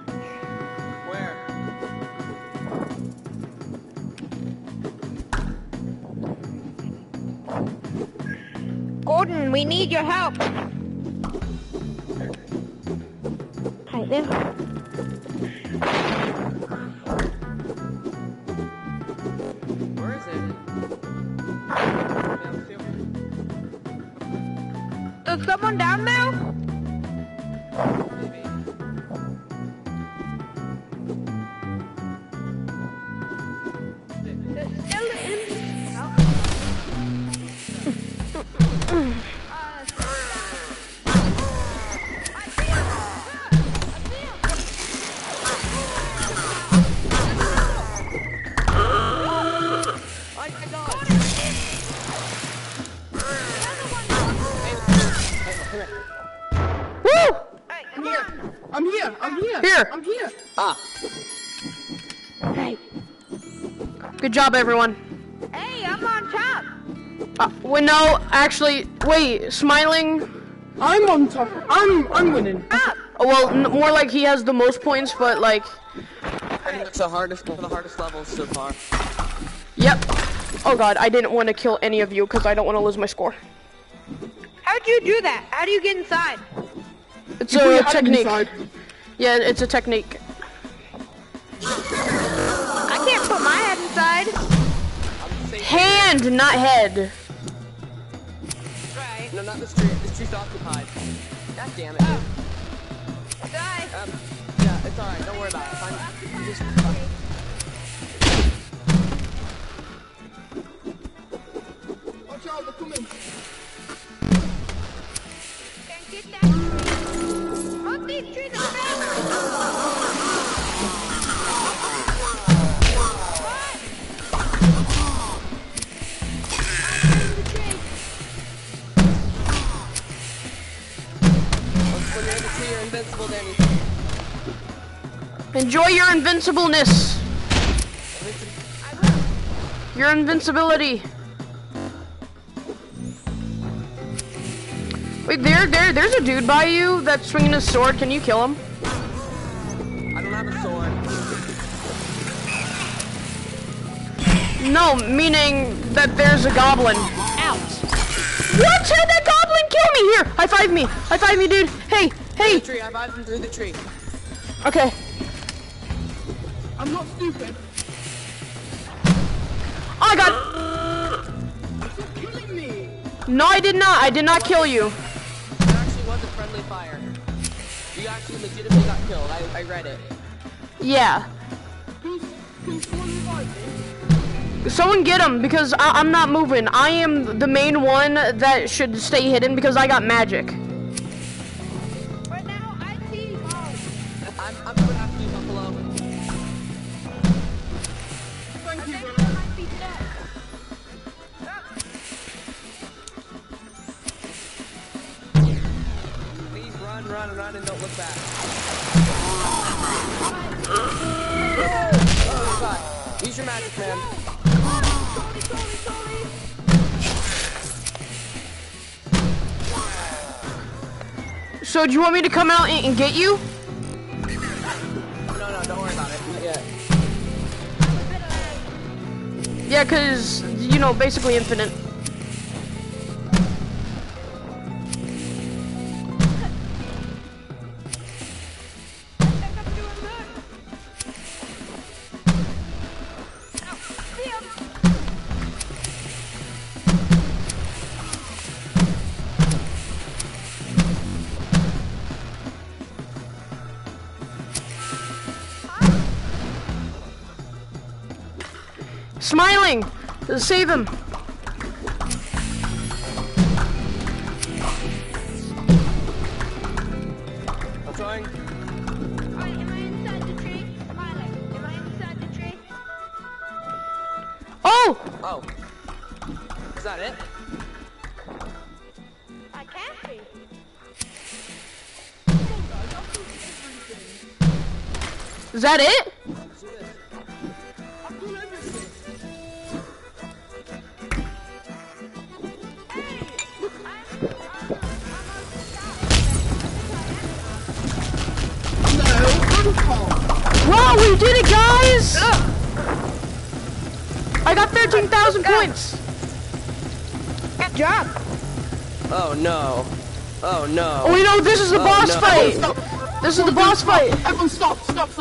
Where? Gordon, we need your help. Right there. Where is it? Is someone down there? Maybe. Woo! I'm here. Here. I'm here. Ah. Good job, everyone. Hey, I'm on top. Well, no, actually, wait, Smiling. I'm on top. I'm winning. Well, more like he has the most points, but like, I think it's the hardest, one of the hardest levels so far. yep. Oh god, I didn't want to kill any of you because I don't want to lose my score. How'd you do that? How do you get inside? It's You put a your hand technique. inside. Yeah, it's a technique. I can't put my head inside. Hand, not head. Right. No, not this tree. This tree's occupied. God damn it. Die. Yeah, it's alright. Don't worry about it. Just, Watch out, they're coming. Can't get that tree. Oh, these trees are bad. when you're in the tree, you're invincible to anything. Enjoy your invincibleness. Your invincibility. Wait, there's a dude by you that's swinging his sword. Can you kill him? I don't have a sword. No, meaning that there's a goblin. Ouch. What? How'd that goblin kill me? Here, high five me. High five me, dude. Hey, hey. The tree, I vibed him through the tree. Okay. I'm not stupid. Oh, I got. You're killing me. No, I did not. I did not kill you. That actually was a friendly fire. You actually legitimately got killed. I read it. Yeah. Can someone revive me? Someone get him because I'm not moving. I am the main one that should stay hidden because I got magic. Right now, I see. I'm gonna have to do Buffalo. Thank you, I brother. might be dead. Please run, and don't look back. Oh god. Use your magic, man. So do you want me to come out and get you? No, don't worry about it. Not yet. Yeah, cause you know, basically infinite. Smiling! Save him! I'm trying. Alright, am I inside the tree? Miley, am I inside the tree? Oh! Oh. Is that it? I can't be. Is that it? Let's do this. I've done everything. No, I'm calm. Wow, we did it, guys! I got 13,000 points. Good job. Oh no. Oh no. Oh, you know, this is the boss no. fight. Stop. This is the boss fight. Everyone stop.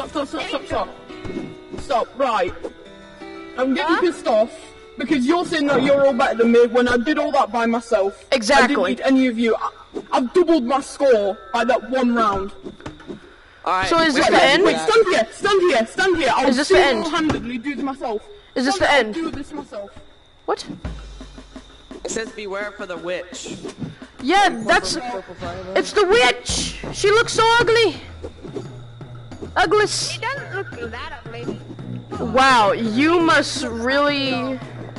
Stop, right. I'm getting pissed off because you're saying that you're all better than me when I did all that by myself. Exactly. I didn't need any of you. I've doubled my score by that one round. Alright. So is this wait, the end? Wait, stand here. I'll Is this the end? single-handedly do this myself. Is this the I'll end? do this myself. What? It says beware for the witch. Yeah, that's... It's the witch! She looks so ugly! Ugless. It doesn't look that ugly. Wow, you must really... Can't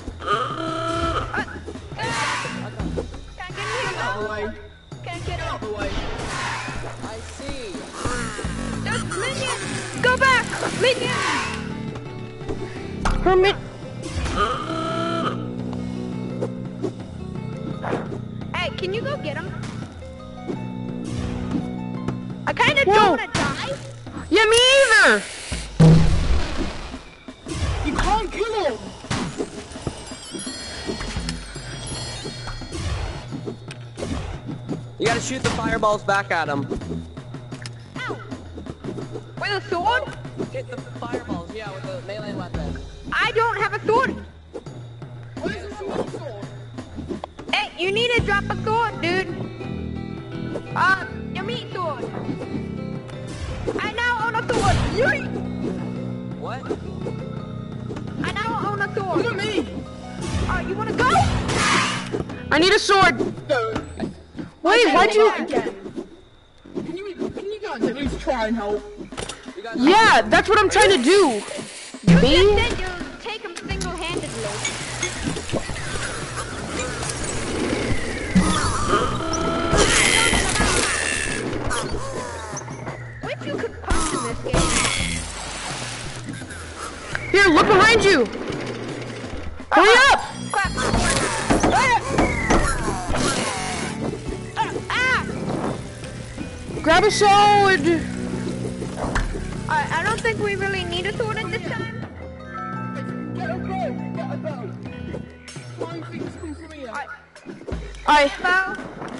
get him out. Can't get out. I see. There's minions. Go back. Minions. Hermit... Hey, can you go get him? I kind of don't want to die. Yeah, me either! You can't kill him. You gotta shoot the fireballs back at him. Ow. With a sword? Hit the fireballs, yeah, with the melee weapon. I don't have a sword. Where's the sword? Hey, you need to drop a sword, dude. Your meat sword. I now own a sword. Yeet. What? I now own a sword. Look at me. You wanna go? I need a sword! No. Wait, why'd you... Again. Can you guys at least try and help? Yeah, that's what I'm trying to do! You Me? just said you'll take him single-handedly. Which you could punch in this game. Here, look behind you! Hurry up! Grab a sword! I don't think we really need a sword at this time. Get a bow. Flying things come from here. Well,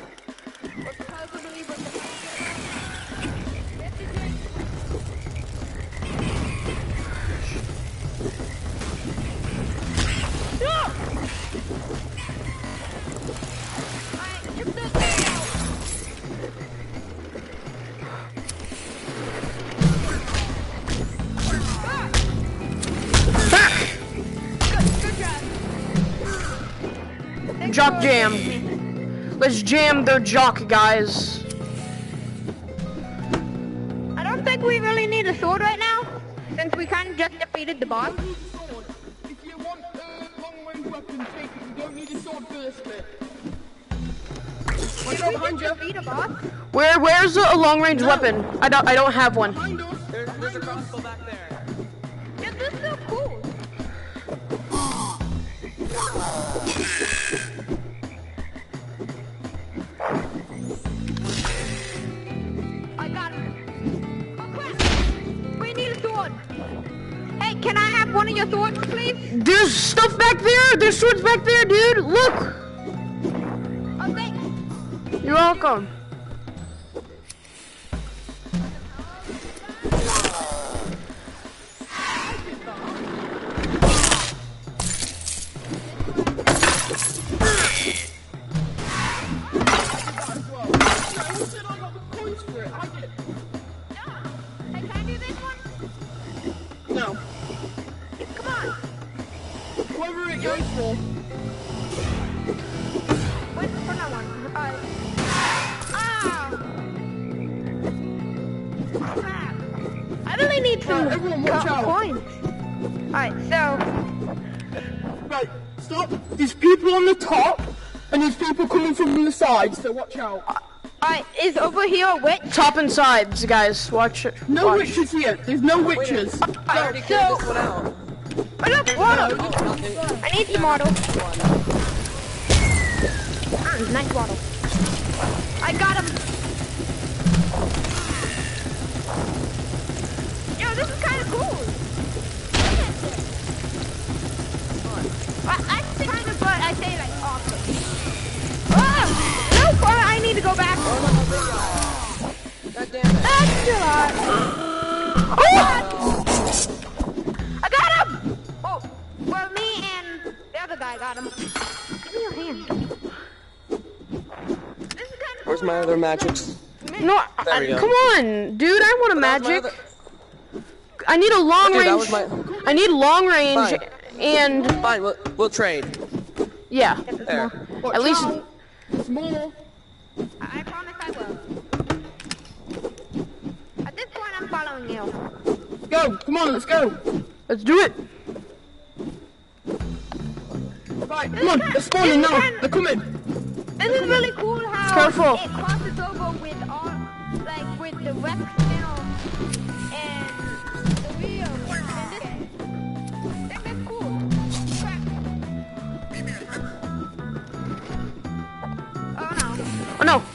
Jock jam. Let's jam their jock, guys. I don't think we really need a sword right now, since we kind of just defeated the boss. If you want a long-range weapon, take it. You don't need a sword for this bit. Watch out behind you. Defeat a boss? Where's a long-range weapon? I don't have one. Behind us. There's a crossbow back there. Yeah, this is so cool. I got him. Oh crap! We need a sword. Hey, can I have one of your swords, please? There's stuff back there! There's swords back there, dude! Look! Oh, thanks. You're welcome. Hey, can I do this one? No. Come on. Whoever it goes for. Wait for that one. Crap. I really need some everyone watch out. coins. Alright, so Right, stop. There's people on the top, and there's people coming from the side, so watch out. alright, is over here a witch? Top and sides, guys. Watch it. No Watch. witches here. There's no witches. I already cleared this one out. Oh look, water! Oh, I need some water. Nice water. I got him. Yo, this is kind of cool. I think kind of, but I say like awesome. Ah! still alive. I got him! Oh, well, me and the other guy got him. Give me your hand. This is kind of Where's my other magics? No, There we go. come on, dude. I want a That was my magic. other- I need a long Dude, that range. was my. I need long range Fine. and Fine, we'll trade. yeah. There. Watch At least out. It's more. I promise I will. At this point, I'm following you. Go. Come on, let's go. let's do it. Right, come on. They're spawning now. They're coming. This is really cool how Careful. it crosses over with all, like with the Rex channel and the Rio. And this, that's cool. Crap. Oh no. Oh no.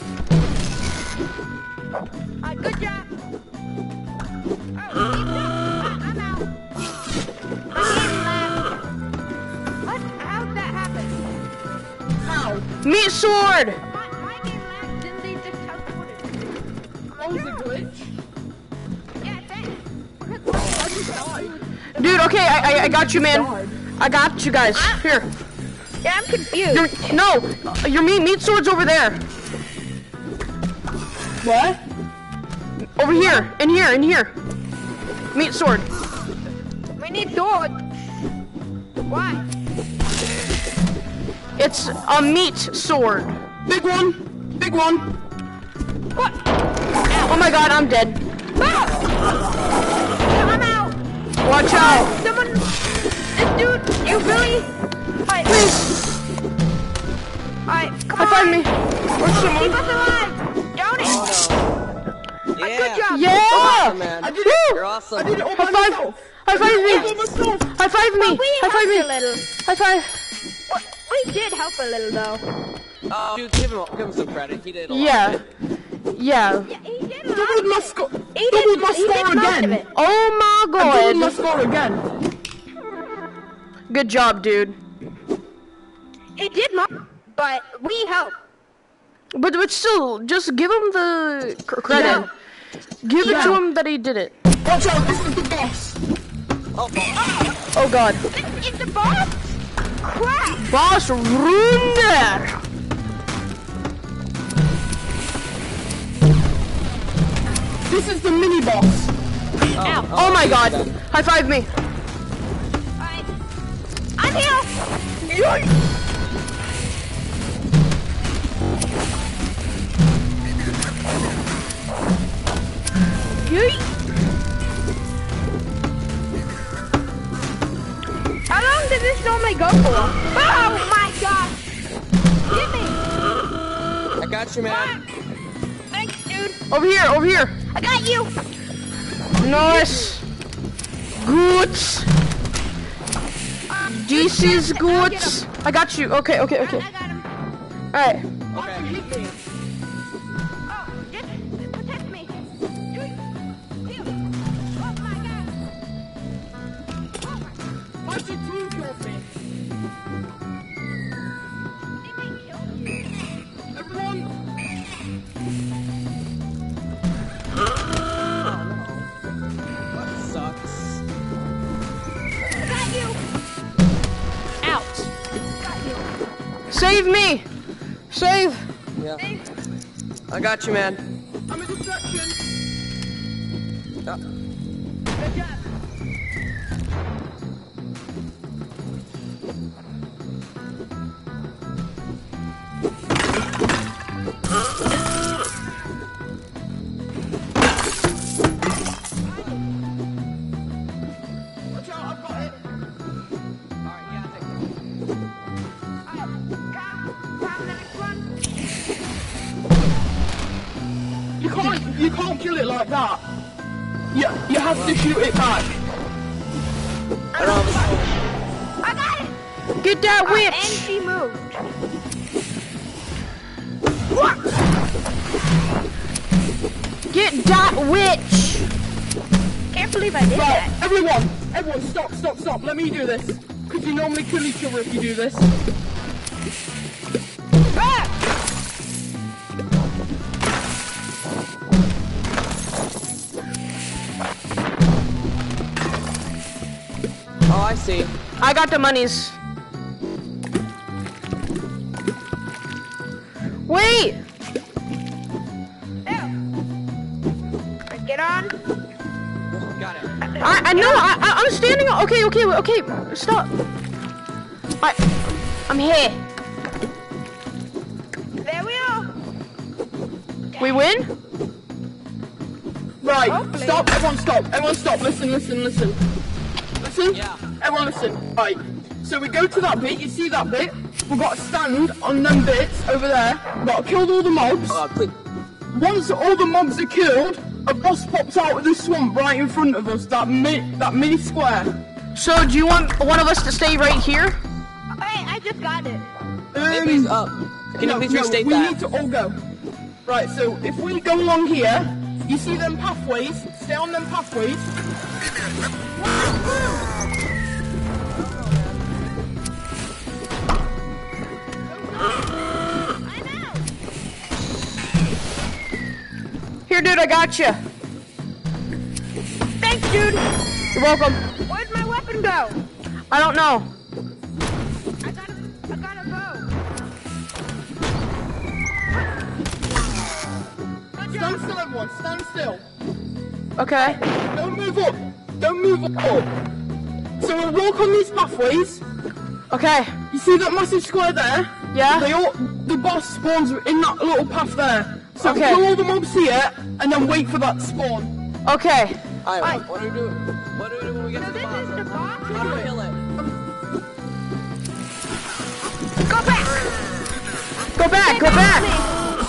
Good job. Oh, I'm out. My game lagged. What? How'd that happen? How? Meat sword. My game lagged. Didn't they just teleport it? That was a glitch. Yeah, thanks. I just died. Dude, okay, I got you, man. I got you guys. Here. Yeah, I'm confused. Your meat sword's over there. Where? Over here. In here. Meat sword. We need swords. Why? It's a meat sword. Big one. Big one. What? Oh my god, I'm dead. Ah! I'm out. Watch out. Someone. This dude, you really. Alright, Alright, come High five on. me. Or someone. Keep us alive. Don't it? Yeah. Good job. Yeah. Awesome, man. I did it. You're awesome. I did it all by High five. myself. High five All by me. myself. High five me. We High five helped me. a little. High five. We did help a little though. Oh, dude, give him some credit. He did a lot. Yeah. Yeah. Yeah, he did a lot. Doubled my score. He Doubled my did score most of again. it. Oh my Doubled my god. score again. Good job, dude. He did most, but we helped. But still, just give him the credit. Yeah. Give it to Yeah. him that he did it. Watch out, this is the boss. Oh god. It's the boss? Crap! Boss Runder. This is the mini boss. Oh my god. High five me. Alright. I'm here! How long does this normally go for? Oh my gosh! Get me! I got you, man. Thanks, dude. Over here. I got you! Nice. Good. This is good. I got you. Okay. I got him. Alright. Okay. Oh, just protect me. Oh my god. Why did you kill me? Everyone. That sucks. Got you. Save me. Save. Yeah. I got you, man. I'm a distraction. Good job. Watch out, I've got it. Alright, yeah, take it. Time the next one. You can't kill it like that. You have to shoot it back. I don't have a sword. I got it. Get that And witch. she moved. Get that witch. Can't believe I did Right, that. everyone, stop. Let me do this. Because you normally kill each other if you do this. see. I got the monies. Wait! There. Get on. Got it. I know, I'm standing on, okay, stop. I'm here. There we are. We win? Right, Hopefully. stop, everyone stop, listen. Listen? Yeah. Everyone listen. Right, so we go to that bit, you see that bit? We've got to stand on them bits over there, we've got to kill all the mobs. Please. Once all the mobs are killed, a boss pops out of the swamp right in front of us, that mini square. So do you want one of us to stay right here? Hey, I just got it. Maybe up. Can you please restate we that? need to all go. Right, so if we go along here, you see them pathways, stay on them pathways. Here, dude, I got you. Thanks, dude. You're welcome. Where'd my weapon go? I don't know. I got a bow. Good Stand job. still, everyone, stand still. Okay. Don't move up. So we'll walk on these pathways. Okay. You see that massive square there? Yeah? The boss spawns in that little path there. So Okay. kill all the mobs here, and then wait for that to spawn. Okay. Alright, what do we do? What do we do when we get So to the this boss? is the boss. How do we kill it? Go back. Go back. I'm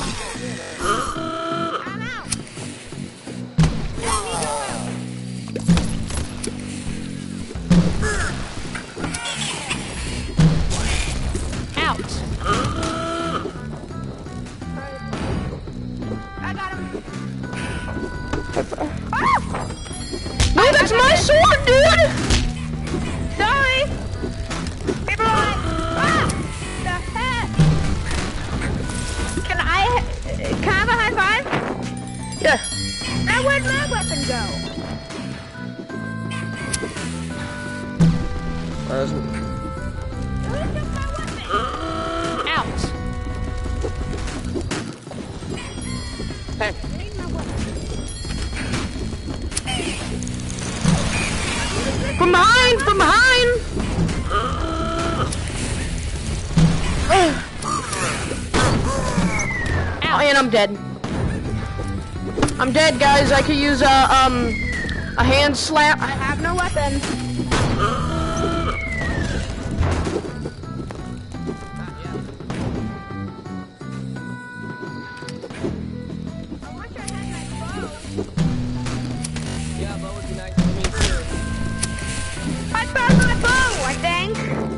out. Out. I got him. No, that's my sword, dude! Sorry. People are like, the heck? Can I have a high five? Yeah. Now where'd my weapon go? Who took my weapon? Out. Hey, Need my weapon. From behind! Ow, and I'm dead. I'm dead, guys. I could use a hand slap. I have no weapon. I wish I had my bow. yeah, that would be nice for me too. I found my bow, I think.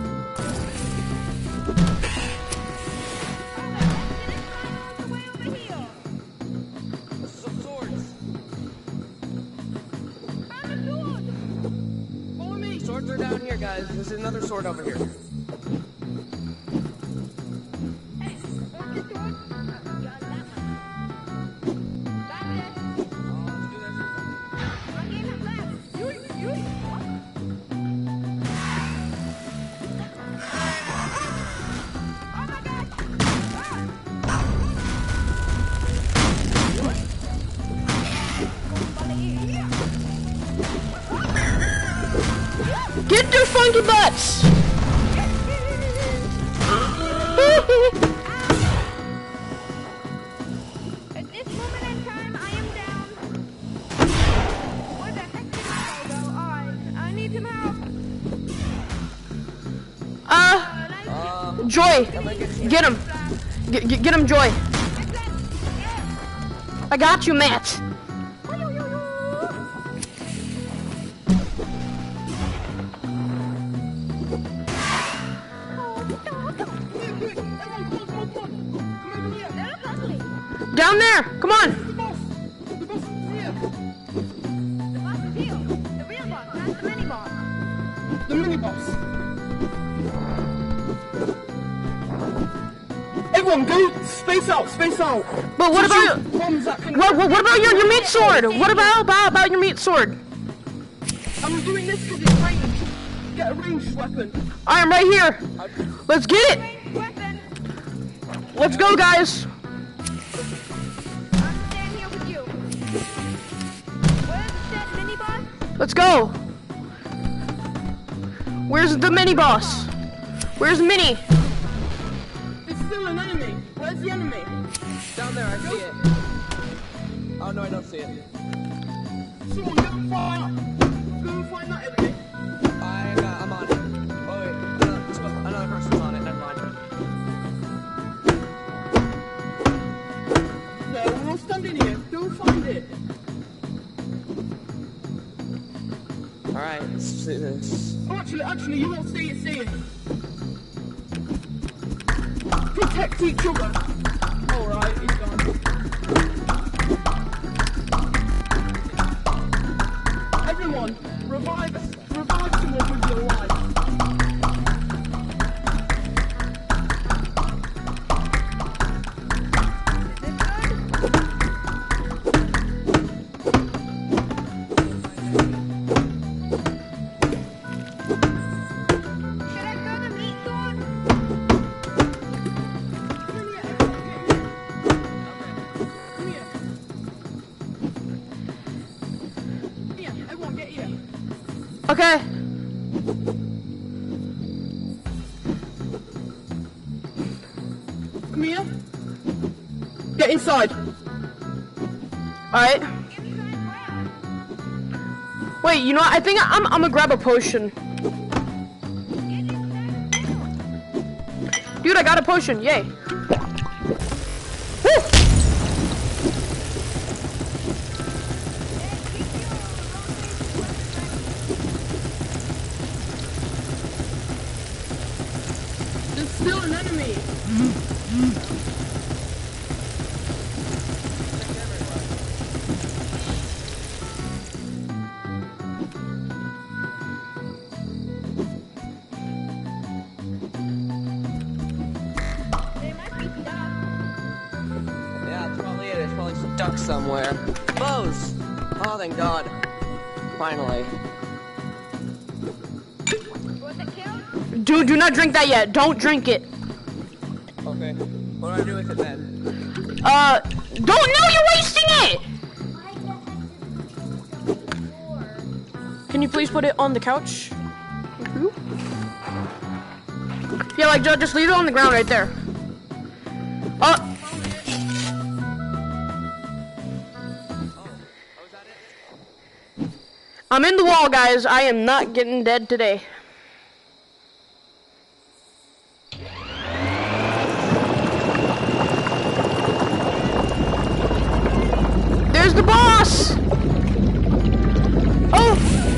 Way over here. Some swords. Found a sword. Follow me. Swords are down here, guys. There's another sword over here. Hey, where's the sword? Got that one. Got it. Let's do this. One game is left. What? Oh my god! Get their funky butts! At this moment in time, I am down. Where the heck did I go? I need some help. Joy, get him. Get him, Joy. I got you, Matt. Down there, come on. The boss is here. The boss is here. The real boss, not the mini boss. The mini boss. Everyone, go space out. But what To about shoot bombs that can- what about your meat sword? What about your meat sword? I'm doing this because it's ranged. Get a ranged weapon. I am right here. Let's get it. Weapon. Let's go, guys. I'm staying here with you. Where's that mini boss? Let's go. Where's the mini boss? Where's Minnie? There's still an enemy. Where's the enemy? Down there, I see it. Oh no, I don't see it. Someone go far. Go and find that enemy. I'm on it. Oh wait, another person's on it. Never mind. No, we're all standing here. Go and find it. All right, let's do this. Oh, actually, you all stay it. Protect each other. Alright, he's gone. Everyone, revive someone with your life. Should I throw the meat sword? Come here. Here, everyone get here. Okay. Come here. Get inside. All right. Wait, you know what? I think I'm gonna grab a potion. Dude, I got a potion. Yay. Woo! There's still an enemy. They might be stuck. Yeah, that's probably it. It's probably stuck somewhere. Bows! Oh, thank God. Finally. Was it killed? Dude, do not drink that yet. Don't drink it. Okay. What do I do with it then? Don't know you're wasting it! Can you please put it on the couch? Yeah, like, just leave it on the ground right there. I'm in the wall, guys. I am not getting dead today. There's the boss! Oh!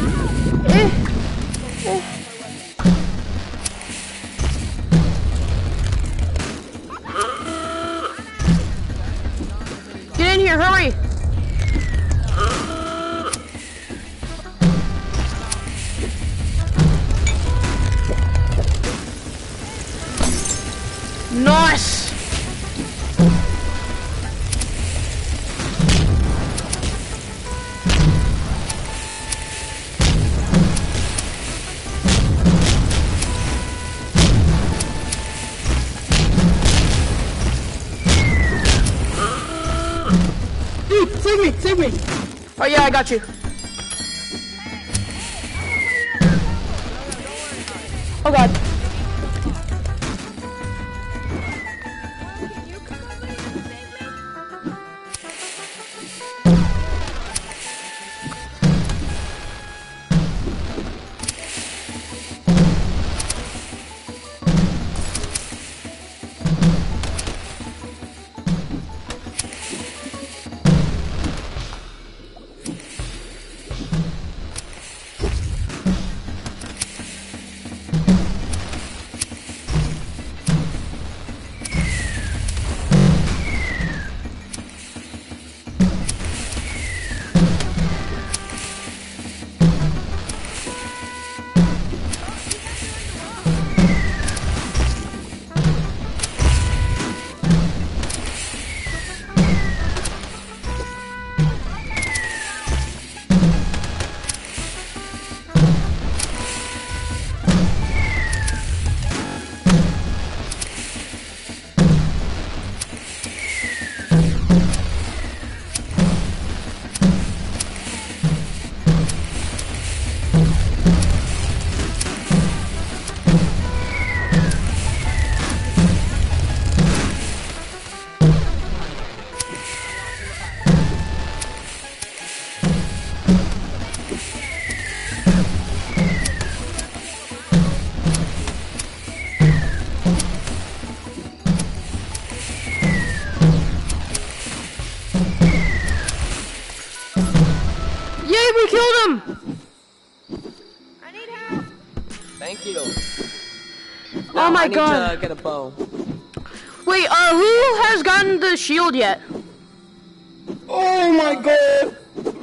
Get in here, hurry! Nice! Dude, save me! Oh yeah, I got you. Oh god. Can you come over here and save me? killed him! I need help. Thank you. Oh my I need god. to get a bow. Wait, who has gotten the shield yet? Oh my god!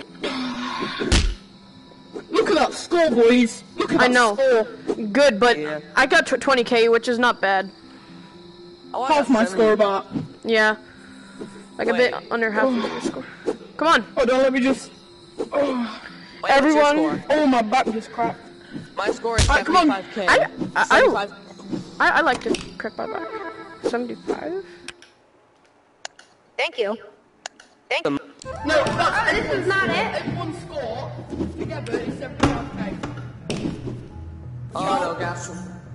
Look at that score, boys! Look at that I know. score! Good, but Yeah. I got 20k, which is not bad. Oh, I Half got my 70. score about. Yeah. Like a bit Wait. under half of your score. Come on. Hold on, let me just. Oh, Wait, what's your Everyone- score? oh my back just cracked. My score is Alright, come on. 75k. I 75. like to crack my back. 75? Thank you. Thank you. No, that's This is not it. everyone's score together is 75k. Oh no, gas.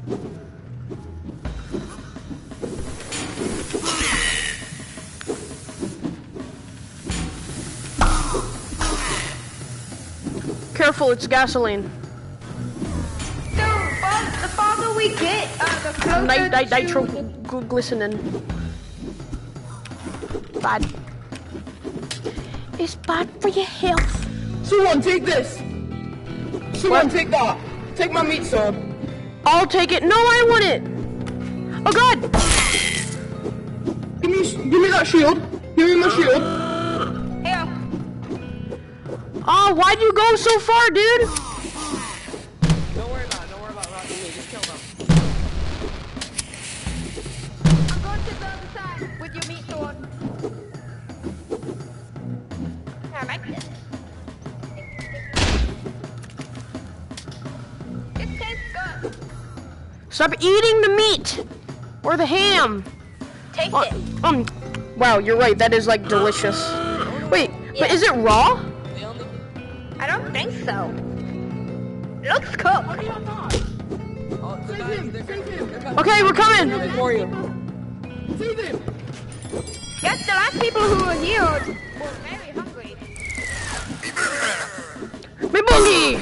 Careful, it's gasoline. So, the farther we get, the closer Nitroglycerin. Bad. It's bad for your health. Someone take this. Someone take that. Take my meat sword. I'll take it. No, I want it. Oh god. Give me that shield. Give me my shield. Here. Oh, why'd you go so far, dude? Don't worry about rocking me. Just kill them. I'm going to the other side with your meat sword. I like this. It tastes good. Stop eating the meat or the ham. Taste Uh, it. Wow, you're right. That is like delicious. Wait, but is it raw? I don't think so. It looks cooked. Oh, the guys, they're coming. Okay, we're coming. For you. Save him. Yes, the last people who were healed were very hungry. My boogie.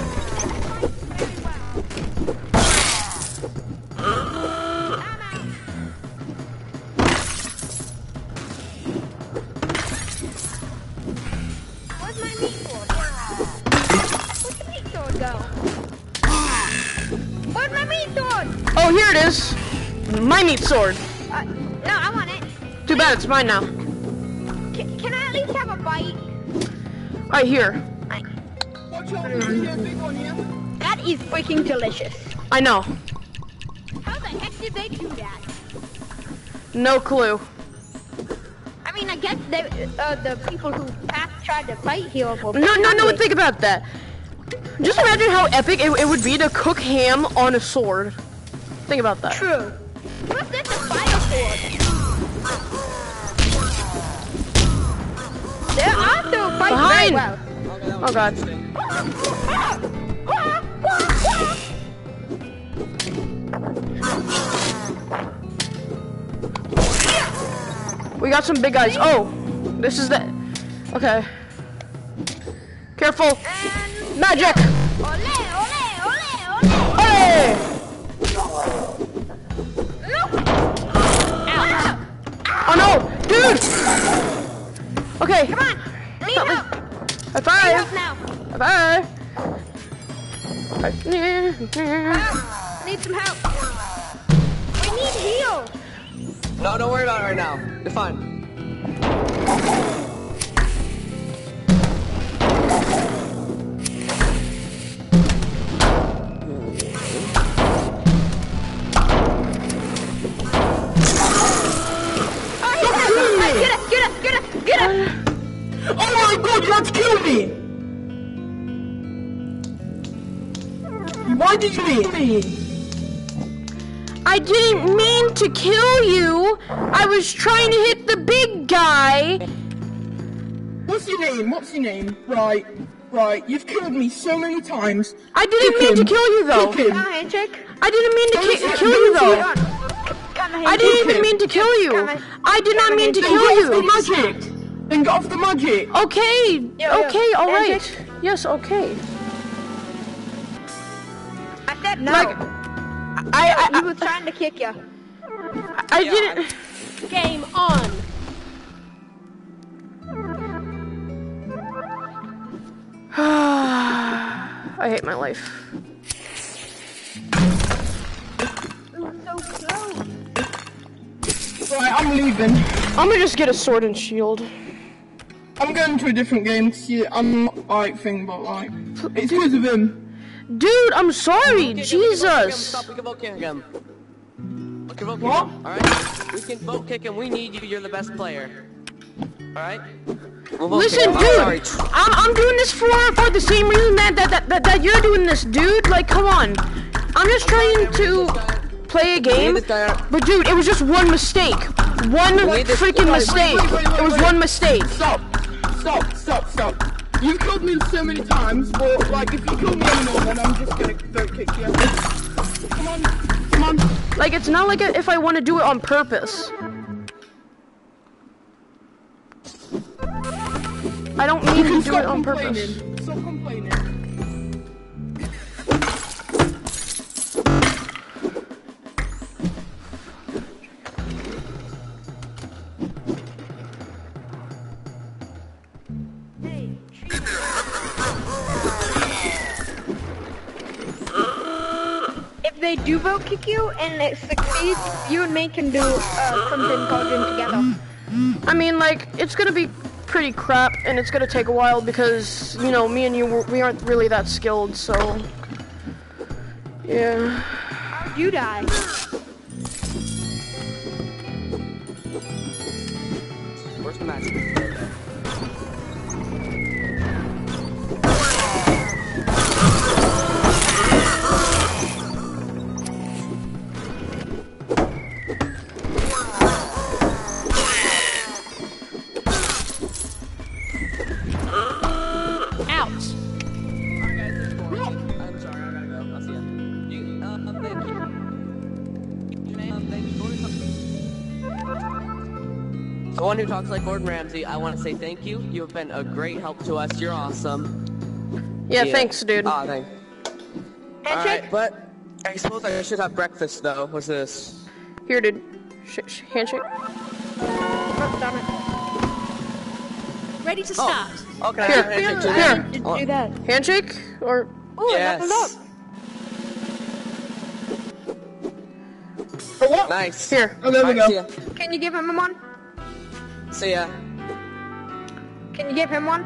Where's my meat sword? Where's the meat sword go? Where's my meat sword? Oh, here it is. My meat sword. No, I want it. Too bad it's mine now. Can I at least have a bite? Right here. Watch out, there's a big one here. That is freaking delicious. I know. How the heck did they do that? No clue. I mean, I guess they, the people who tried to fight here were No, think about that. Just imagine how epic it would be to cook ham on a sword. Think about that. True. What's this? A fire sword? They're also fighting very Behind! well. Okay, that was Oh god. interesting. We got some big guys. Oh, this is the. Okay. Careful. Magic. Ole, ole, ole, ole. Hey! Oh no, dude. Okay. Come on. I need help. High Need five. help now. High five. Help. Need some help. We need heal. No, don't worry about it right now. You're fine. Get up. Oh my god, you had to kill me! Why did you leave me? I didn't mean to kill you. I was trying to hit the big guy. What's your name? What's your name? Right. You've killed me so many times. I didn't Kick mean to him. kill you though. Kick him. Handshake. I didn't mean to kill you though. I didn't even mean to kill you. I did not mean to Then kill get off the you. magic. Then get off the magic. Okay. Yeah. Okay. All right. Handshake. Yes. Okay. I said no. Like, He was trying to kick you. I didn't. Game on. I hate my life. Right, I'm leaving. I'm gonna just get a sword and shield. I'm going to a different game to see. I'm not like thing, but like it's because of him. Dude, I'm sorry, Jesus. Stop, we can vote kick him. We can vote kick What? him, alright? We can vote kick him, we need you, you're the best player. Alright? We'll vote Listen, kick him. dude, I'm doing this for the same reason that you're doing this, dude. Like, come on. I'm just trying to play a game, but dude, it was just one mistake. One freaking mistake. It was one mistake. Stop. You've killed me so many times, but like if you kill me anymore, then I'm just gonna vote kick you. Come on. Like, it's not like if I want to do it on purpose. I don't mean to do it on purpose. Stop complaining. If they do vote kick you and it succeeds, you and me can do something called in together. I mean, like, it's gonna be pretty crap, and it's gonna take a while because, you know, me and you, we aren't really that skilled, so... Yeah. How'd you die? Where's the match? The one who talks like Gordon Ramsay, I want to say thank you. You have been a great help to us. You're awesome. Yeah, thanks, dude. Ah, thanks. Alright, but I suppose I should have breakfast, though. What's this? Here, dude. Handshake. Oh, damn it. Ready to start. Okay, Here, handshake too. here. Didn't do that. Handshake? Or... Ooh, Yes. leveled up. For what? Nice. Here. Oh, there we Alright, go. see ya. Can you give him one? See ya. Can you give him one?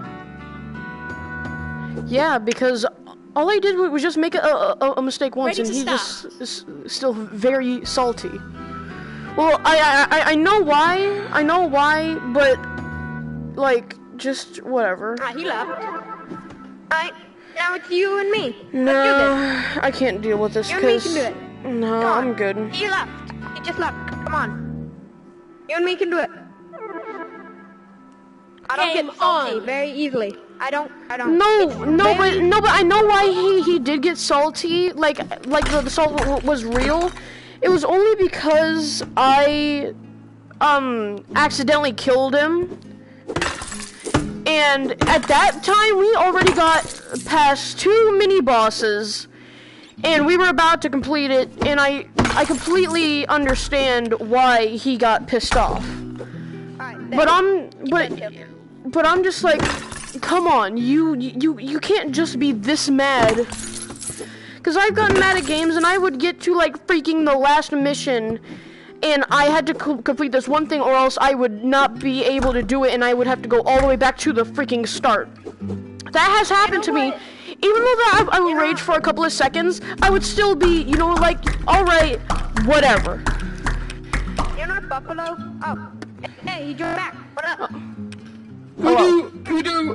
Yeah, because all I did was just make a mistake once, Ready and to he start. just is still very salty. Well, I know why. I know why, but like, just whatever. Ah, he left. Alright, now it's you and me. Let's do No, this. I can't deal with this You and me because can do it. no, Come on. I'm good. He left. He just left. Come on. You and me can do it. I don't Game get salty on. very easily. I don't. No, It's but very- I know why he did get salty. Like the salt was real. It was only because I accidentally killed him. And at that time we already got past 2 mini bosses and we were about to complete it, and I completely understand why he got pissed off. Alright, But I'm just like, come on, you can't just be this mad. Cause I've gotten mad at games and I would get to like freaking the last mission and I had to complete this one thing or else I would not be able to do it and I would have to go all the way back to the freaking start. That has happened to me. Even though I would rage for a couple of seconds, I would still be, you know, like, alright, whatever. You're not Buffalo? Oh. Hey, he joined back. What up? Can we do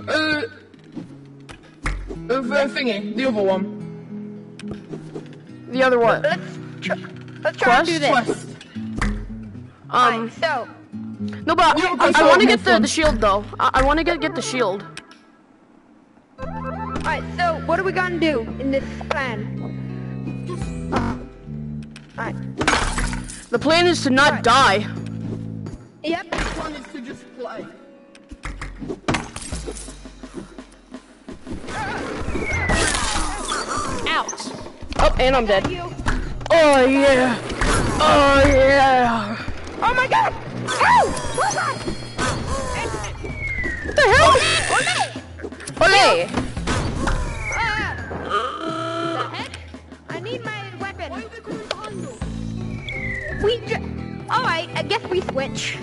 thingy, the other one? The other one. Let's try and do this. Quest. Alright, so, No, but Yeah, I that's want to more get fun. the shield though. I want to get the shield. alright, so what are we gonna do in this plan? Alright. The plan is to not Right. die. Yep. The plan is to just play. Out. Oh, and I'm dead. You. Oh yeah. Oh yeah. Oh my god! Ow! What's that? What the hell? Olé! Ah! happened? We alright, I guess we switch.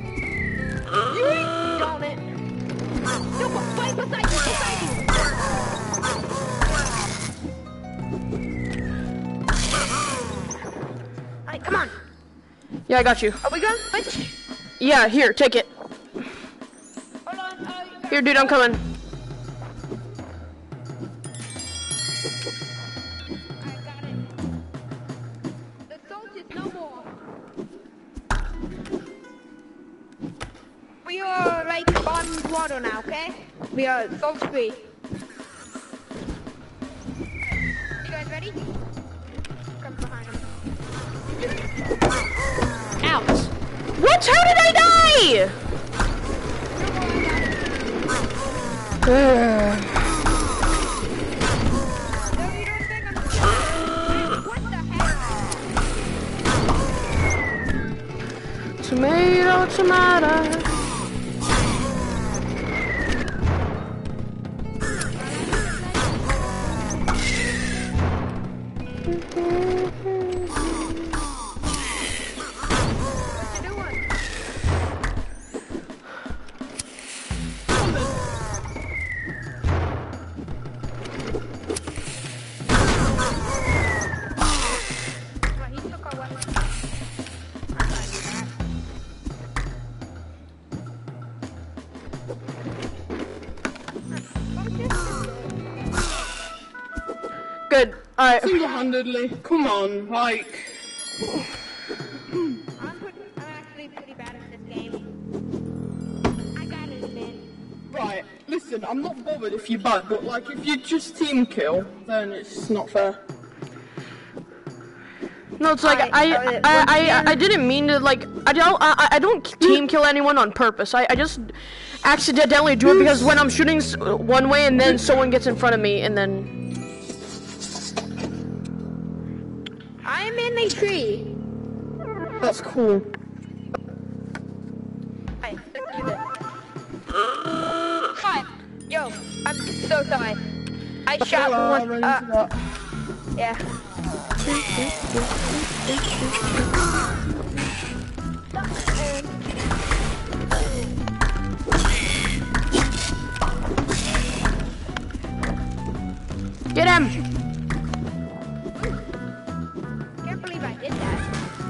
Darn it. No, fight beside you, Alright, come on. Yeah, I got you. Are we going to switch? Yeah, here, take it. Hold on. Here, dude, I'm coming. I got it. The salt is no more. We are like on water now, okay? We are salt free. You guys ready? Come behind him. Ouch. What? How did I die? No, you don't think I'm what the heck? Tomato, tomato. Good. Alright. Single-handedly. Come on, like. I'm actually pretty bad at this game. I gotta admit. Right, listen, I'm not bothered if you're bad, but like if you just team kill, then it's not fair. No, it's like I didn't mean to like I don't team kill anyone on purpose. I just accidentally do it because when I'm shooting one way and then someone gets in front of me and then I'm in a tree. That's cool. Hey, let's do this. Hi. Yo, I'm so sorry. I shot one. Yeah. get him. Can't believe I did that.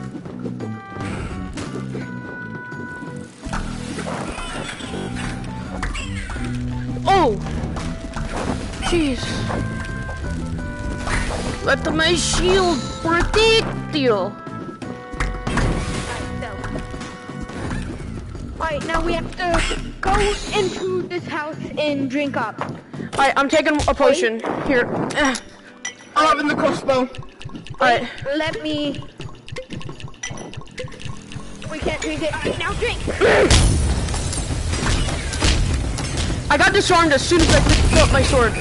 Oh, jeez. Let my shield protect you. Alright, now we have to go into this house and drink up. Alright, I'm taking a potion. Here. I'm having the crossbow. Alright. Let me. We can't drink it. Alright, now drink. I got disarmed as soon as I picked up my sword.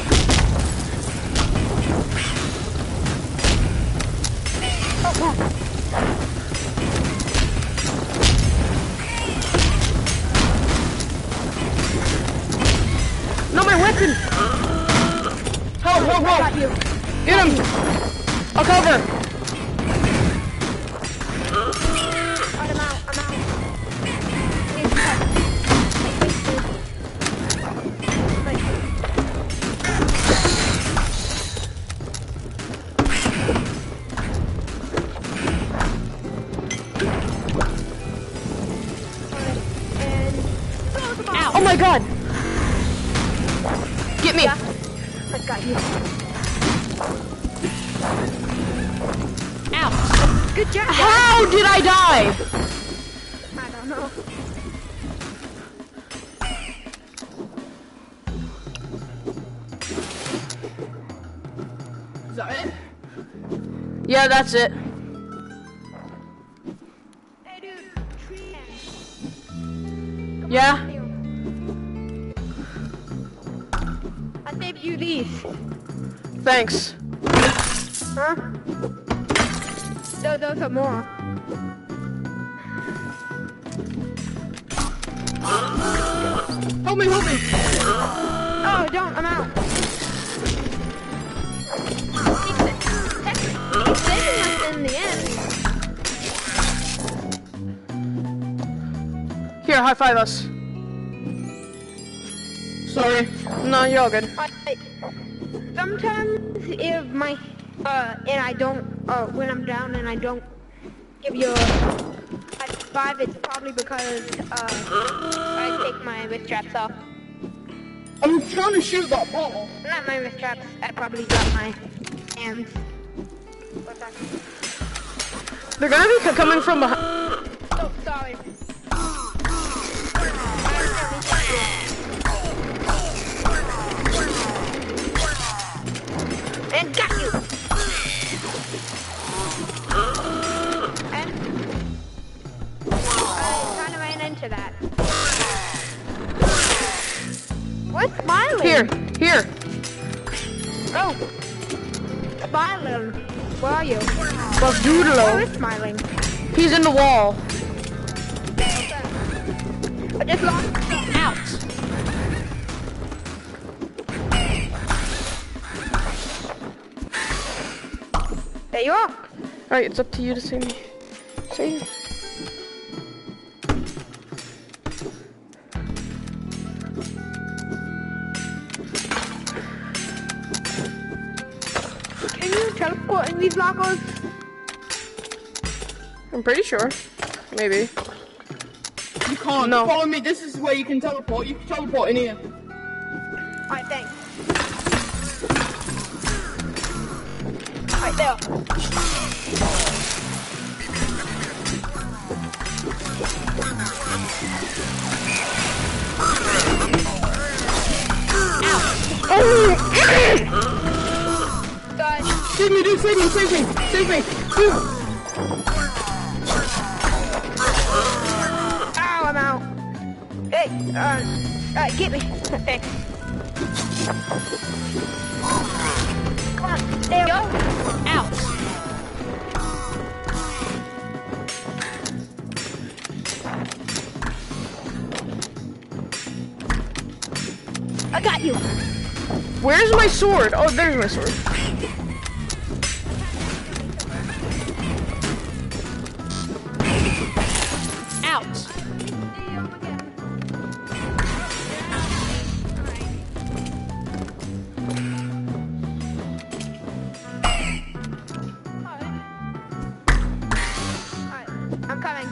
No, my weapon! Help! Get him! I'll cover! Alright, I'm out. Oh my god! Get me! Yeah, I got you. Ow! Good job. How did I die? I don't know. Is that it? Yeah, that's it. Hey, dude. Tree. Yeah? I saved you these. Thanks. Huh? Those are more. Help me! Oh, don't. I'm out. He's saving us in the end. Here, high five us. Sorry. No, you're all good. Sometimes if my and I don't when I'm down and I don't give you a high five, it's probably because I take my wrist straps off. I'm trying to shoot that ball. Not my wrist straps. I probably got my hands. What's that? They're gonna be coming from behind. Oh, sorry. And got you. And I kind of ran into that. What's smiling? Here. Oh, smiling. Where are you? Well, Where Doodlo. is smiling? He's in the wall. I just lost out. There you are. Alright, it's up to you to save me. Save. Can you teleport in these lockers? I'm pretty sure. Maybe. You can't. No. Follow me. This is where you can teleport. You can teleport in here. Alright, thanks. Alright, there. Guys, Save me, dude. Save me. Save me. Save me. Dude. ow, I'm out. Hey, get me. Hey. Come on, there we go. Out. I got you. Where's my sword? Oh, there's my sword. Out. I'm coming.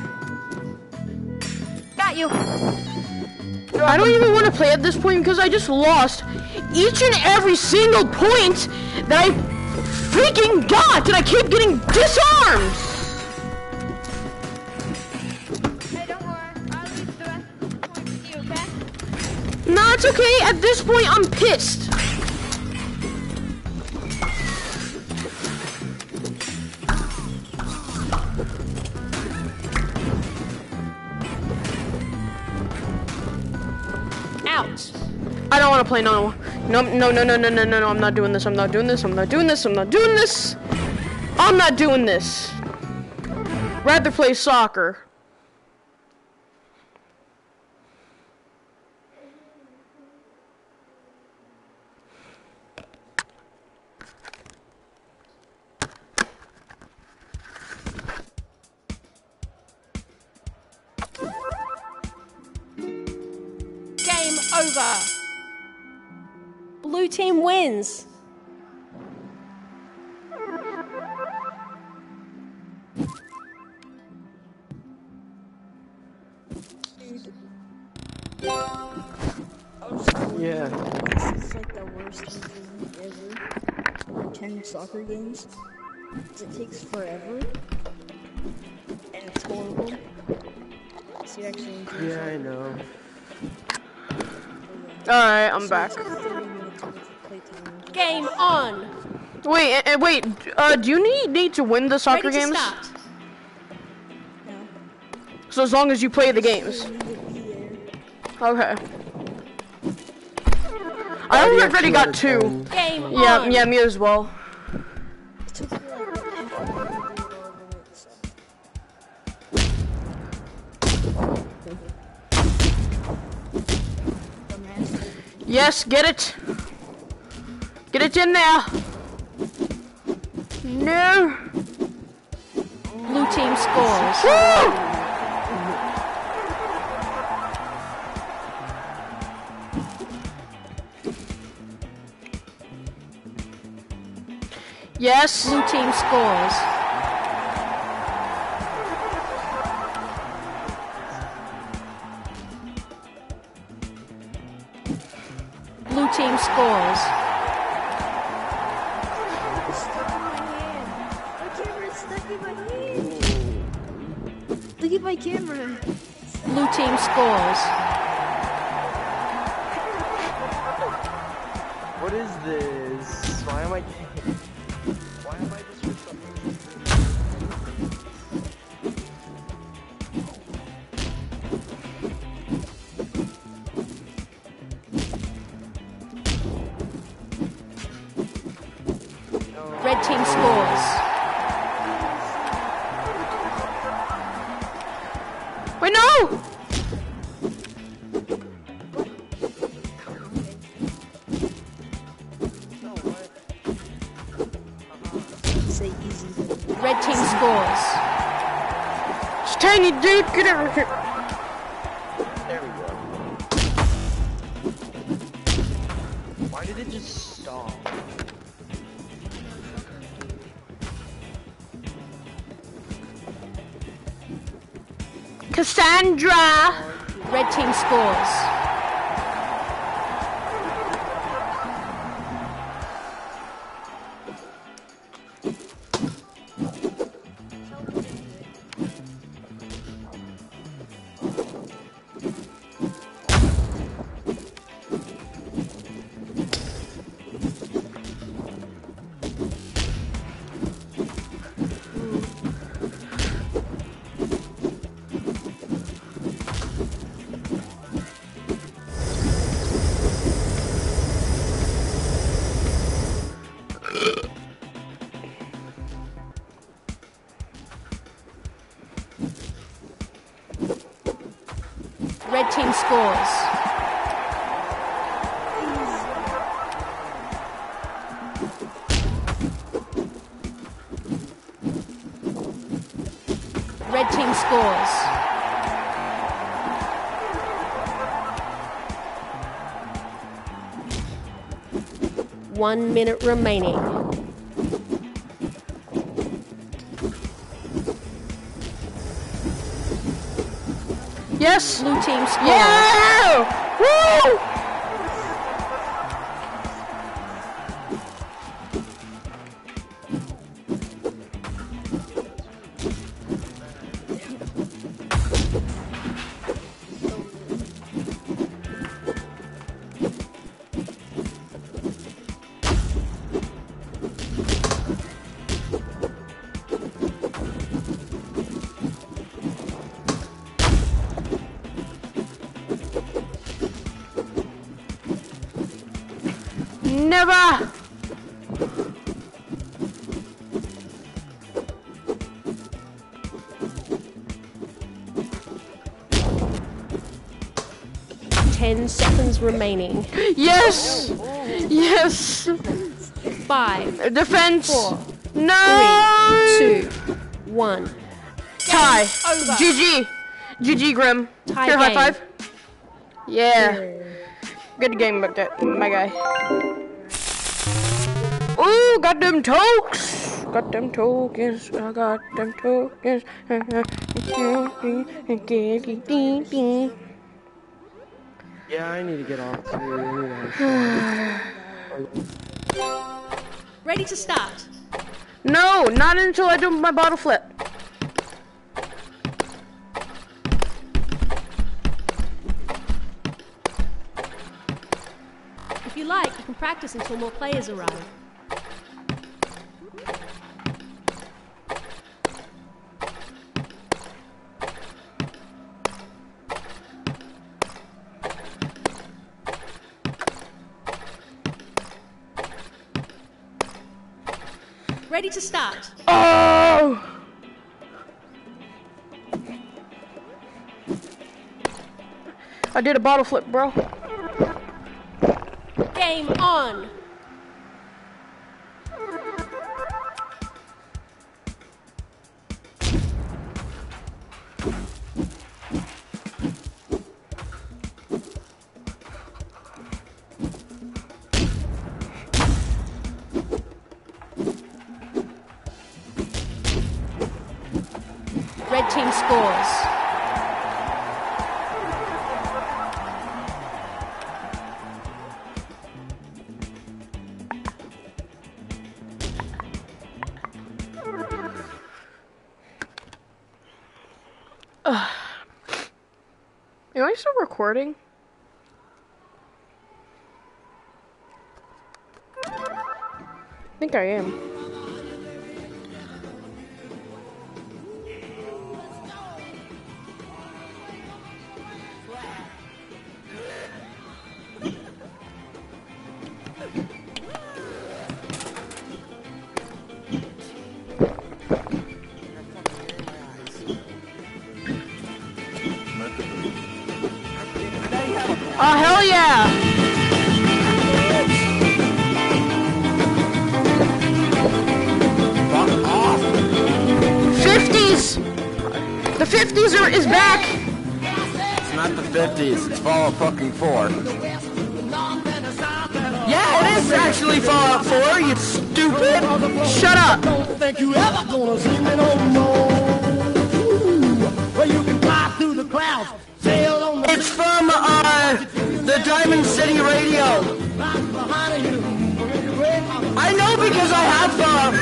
Got you. I don't even want to play at this point because I just lost each and every single point that I freaking got, and I keep getting disarmed. Hey, don't worry. I'll leave the rest of the point with you, okay? Nah, it's okay. At this point, I'm pissed. Out. I don't want to play no. No, I'm not doing this. I'm not doing this. I'm not doing this. I'm not doing this. I'm not doing this. Rather play soccer. Game over. Blue team wins. Yeah. This is like the worst game ever. 10 soccer games. It takes forever. And it's horrible. So you actually enjoy Yeah, I know. Alright, I'm back. 30 minutes worth of playtime. Game on. Wait, wait. Do you need to win the soccer Ready to games? start. No. So as long as you play the games. You need to be there. Okay. I already got 2. Game Yeah, on. yeah, me as well. It took me like an hour to do it all the way, so. Dumbass. Yes, get it. Get it in there. No. Blue team scores. Woo! Yes. Blue team scores. Blue team scores. Stuck in my hand. Look at my camera. Blue team scores. What is this? Why am I just with something? Red team scores. Wait, no! Say easy. Red team scores. It's tiny, dude. Get out of here. There we go. Why did it just stop? Cassandra. Red team scores. Red team scores. Red team scores. One minute remaining. Yes. Blue team scores. Yeah! Woo! Never! Ten seconds remaining. Yes! Yes! 5, Defense! 4, No! 3, 2, 1. Tie! Over. GG! GG, Grim. Tie Here, high game. five. Yeah. Good game, my guy. Ooh, got them tokes! Got them tokens. I got them tokens. Yeah, I need to get off too. Ready to start. No, not until I do my bottle flip. If you like, you can practice until more players arrive. Ready to start. Oh! I did a bottle flip, bro. Game on. I still recording? I think I am. Oh, hell yeah! Fuck off! 50s! The 50s is back! It's not the 50s, it's Fallout fucking 4. Yeah, it is actually Fallout 4, you stupid! Shut up! Don't think you ever gonna see me no more. Well, you can fly through the clouds, sail on the... It's from, the Diamond City Radio. I know because I have Fallout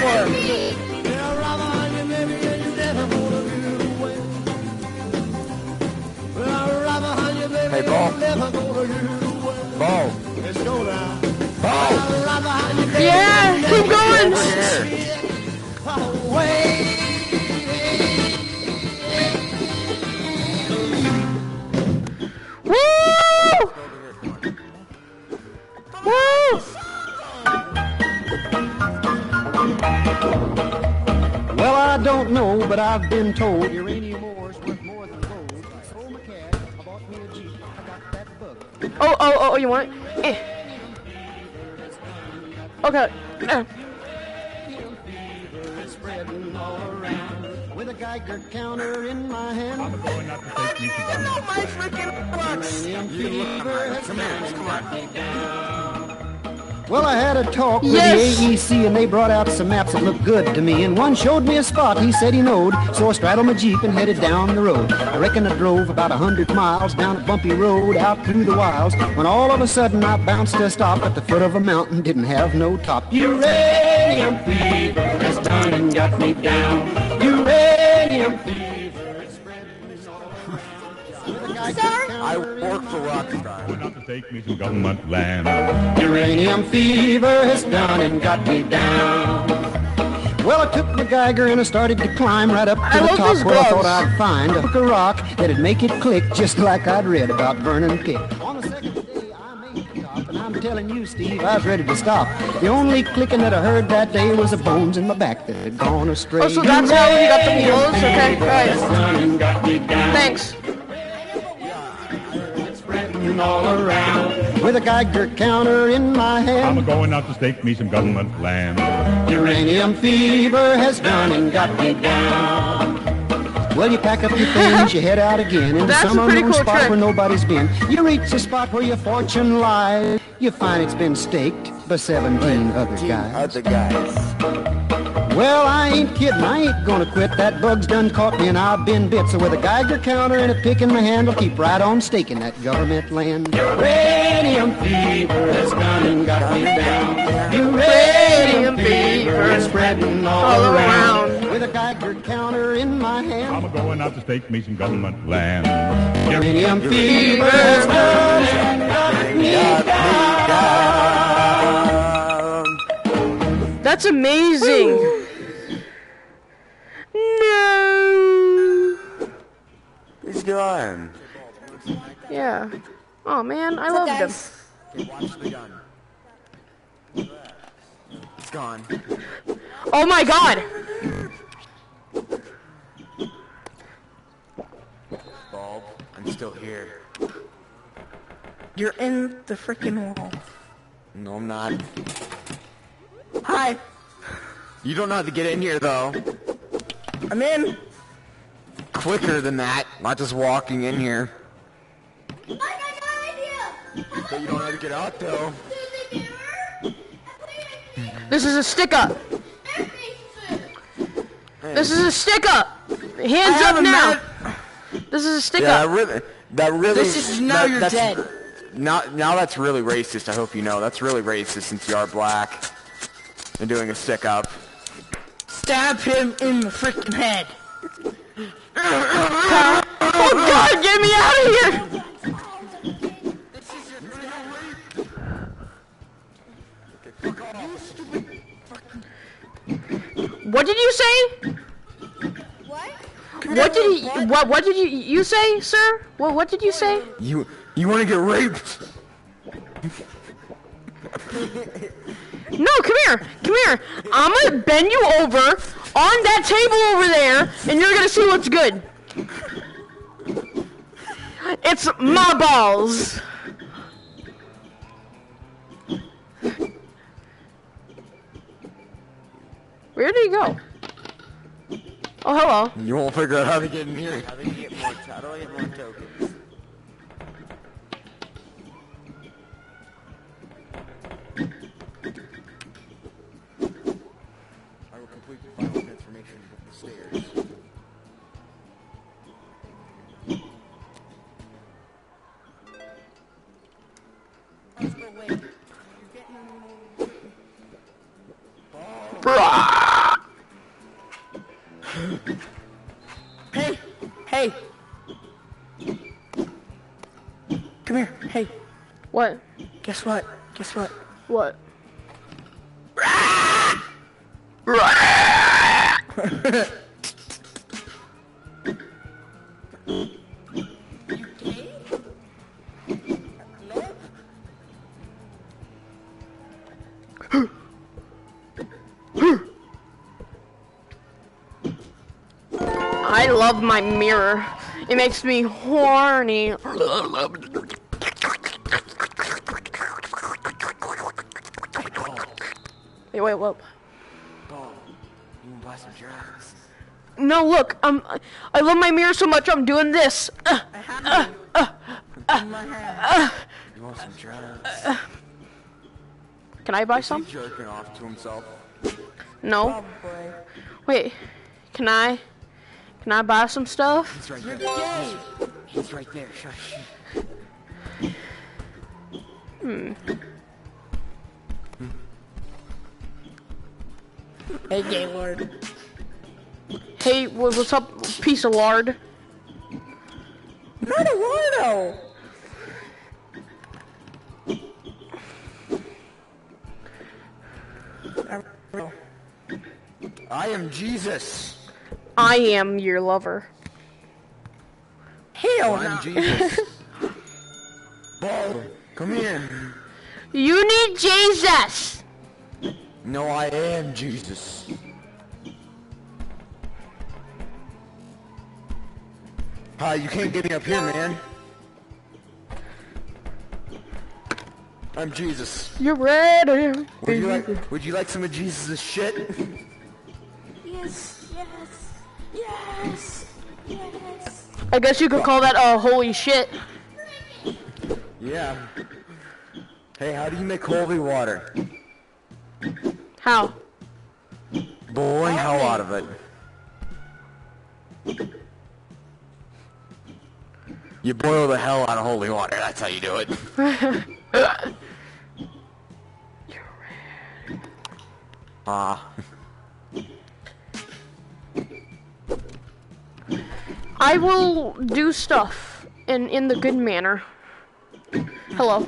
4. Hey, Ball. Ball. Let's go now. Ball. Yeah, keep going. Woo! Woo! Well, I don't know, but I've been told uranium ore's worth more than gold. I sold my cash, I bought me a Jeep, I got that bug. Oh, you want it? Okay. Spreading all around with a Geiger counter in my hand. I'm going up to take me to my freaking bucks. Well, I had a talk with Yes. the AEC and they brought out some maps that looked good to me. And one showed me a spot he said he knowed. So I straddled my Jeep and headed down the road. I reckon I drove about 100 miles down a bumpy road out through the wilds. When all of a sudden I bounced to a stop at the foot of a mountain, didn't have no top. Uranium fever has done and got me down. Uranium fever. I work for Rockstar. Going out to take me to government land. Uranium fever has done and got me down. Well, I took my Geiger and I started to climb right up to the top where I thought I'd find a rock that'd make it click just like I'd read about Vernon Pick. On the second day, I made the top, and I'm telling you, Steve, I was ready to stop. The only clicking that I heard that day was the bones in my back that had gone astray. Oh, so that's how you got the wheels? Okay, right. Thanks. All around with a Geiger counter in my hand. I'm going out to stake me some government land. Uranium fever has done and got me down. Well, you pack up your things, you head out again into some unknown spot where nobody's been. You reach the spot where your fortune lies. You find it's been staked by 17 other guys. Well, I ain't kidding, I ain't gonna quit. That bug's done caught me and I've been bit. So with a Geiger counter and a pick in my hand, I'll keep right on staking that government land. Uranium fever has done and got me down. Uranium fever is spreading all around. With a Geiger counter in my hand. I'm going out to stake me some government land. Uranium fever has done and got me down. That's amazing. No. He's gone. Yeah. Oh man, I loved him. Okay, watch the gun. It's gone. Oh my god. Bulb, I'm still here. You're in the freaking wall. No, I'm not. Hi. You don't know how to get in here, though. I'm in. Quicker than that, not just walking in here. But you don't know how to get out, though. This is a stick-up. This is a stick-up. Hands up now. This is a stick-up. Yeah, that really. This is now you're dead. Now that's really racist. I hope you know that's really racist since you are black. And doing a stick-up. Stab him in the freaking head. Oh God, get me out of here! What did you say? What did he? What did you say, sir? What did you say? You want to get raped? No, come here. I'm gonna bend you over on that table over there, and you're gonna see what's good. It's my balls. Where did he go? Oh, hello. You won't figure out how to get in here. How do I get more tokens? I will complete the final transformation with the stairs. Hey! Come here, hey. What? Guess what? What? I love my mirror. It makes me horny. Wait, what? Oh, you want to buy some drugs? No, look, I love my mirror so much I'm doing this. You want some drugs? Can I buy some? He's jerking off to himself. No. Wait, can I buy some stuff? He's right there. He's right there. Shush. Hey, Gaylord. Hey, what's up, piece of lard? Not a Wardo! I am Jesus. I am your lover. Hell I'm no. Jesus. Ball, come here. You need Jesus. No, I am Jesus. Hi, you can't get me up here, man. I'm Jesus. You're ready. Would you like some of Jesus' shit? Yes. I guess you could call that holy shit. Yeah. Hey, how do you make holy water? How? Boiling hell out of it. You boil the hell out of holy water, that's how you do it. I will do stuff in the good manner. Hello.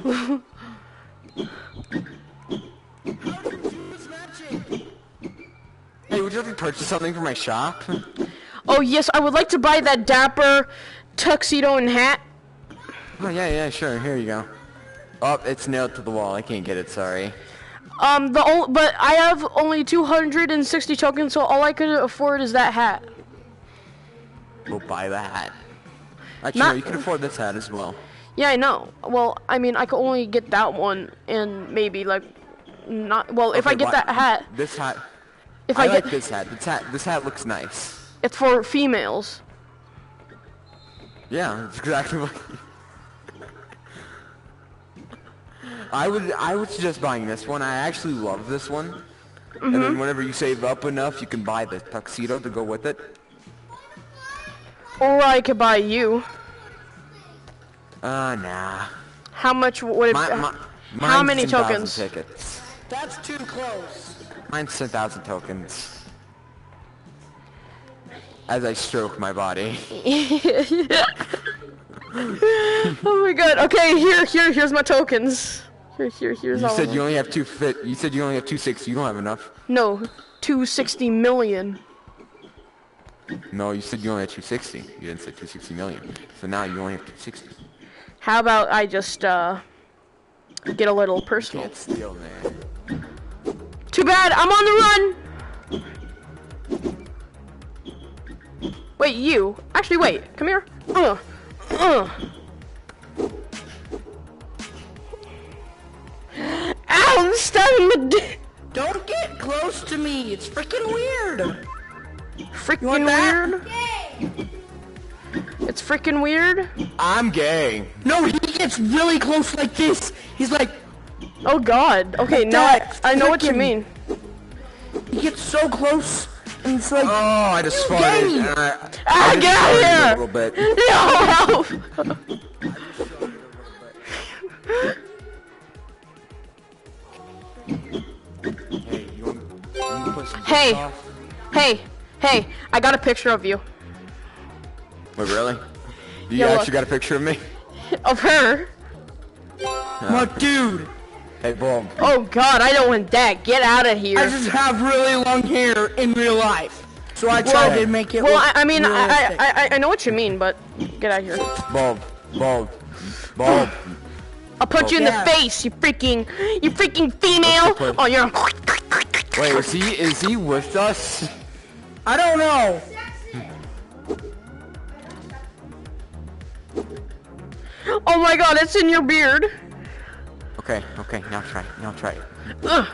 Hey, would you like to purchase something from my shop? Oh yes, I would like to buy that dapper tuxedo and hat. Oh yeah, sure. Here you go. Oh, it's nailed to the wall. I can't get it. Sorry. But I have only 260 tokens, so all I could afford is that hat. We'll buy the hat. Actually, no, you can afford this hat as well. Yeah, I know. Well, I mean, I could only get that one, and maybe like, not. Well, if I get that hat. This hat. If I like this hat. This hat looks nice. It's for females. Yeah, it's exactly what. I would suggest buying this one. I actually love this one. And then whenever you save up enough, you can buy the tuxedo to go with it. Or I could buy you. Nah. How much would it? How many tokens? Tickets. That's too close. Mine's 10,000 tokens. as I stroke my body. Oh my god. Okay, here's my tokens. Here's You all of said them. you only have You said you only have 260. You don't have enough. No, 260 million. No, you said you only had 260. You didn't say 260 million. So now you only have 260. How about I just get a little personal? Can't steal, man. Too bad, I'm on the run! Wait, you. Actually, wait. Come here. Ow, I'm stabbing my dick! Don't get close to me. It's freaking weird. Freaking weird? It's freaking weird? I'm gay. No, he gets really close like this. He's like... Oh god. Okay, Like now that. I know what you Freaking- mean. He gets so close, and it's like... Oh, I just farted. Gay. I Get out of farted here! a little bit. No, help! Hey, you want to put some Hey. off? Hey, I got a picture of you. Wait, really? You Yeah, actually look. got a picture of me? Of her? My dude, Hey, Bob. Oh god, I don't want that. Get out of here. I just have really long hair in real life. So I tried to make it Well, look I mean, realistic. I know what you mean, but get out of here. Bob. I'll punch you in Yeah. the face, you freaking female. What's the Oh, you're. Wait, is he with us? I don't know. Oh my god, it's in your beard. Okay, now try it. Ugh.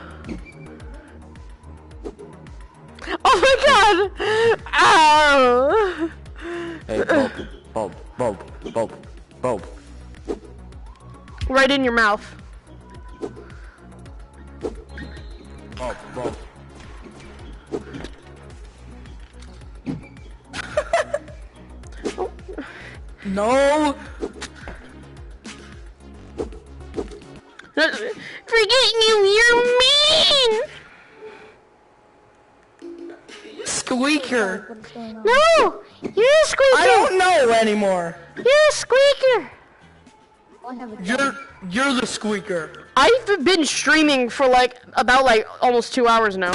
Oh my god! Ow! Hey, Bob. Right in your mouth. Bob. No. Forget you, you're mean! Squeaker. No! You're a squeaker! I don't know anymore. You're a squeaker! You're the squeaker. I've been streaming for about almost 2 hours now.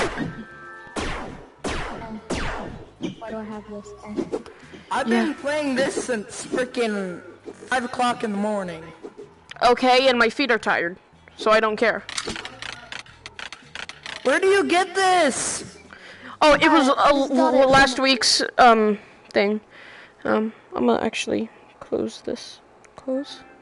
Why do I have this? I've been playing this since freaking 5 o'clock in the morning. Okay, and my feet are tired, so I don't care. Where do you get this? Oh, it was last week's thing. I'm gonna actually close this. Close.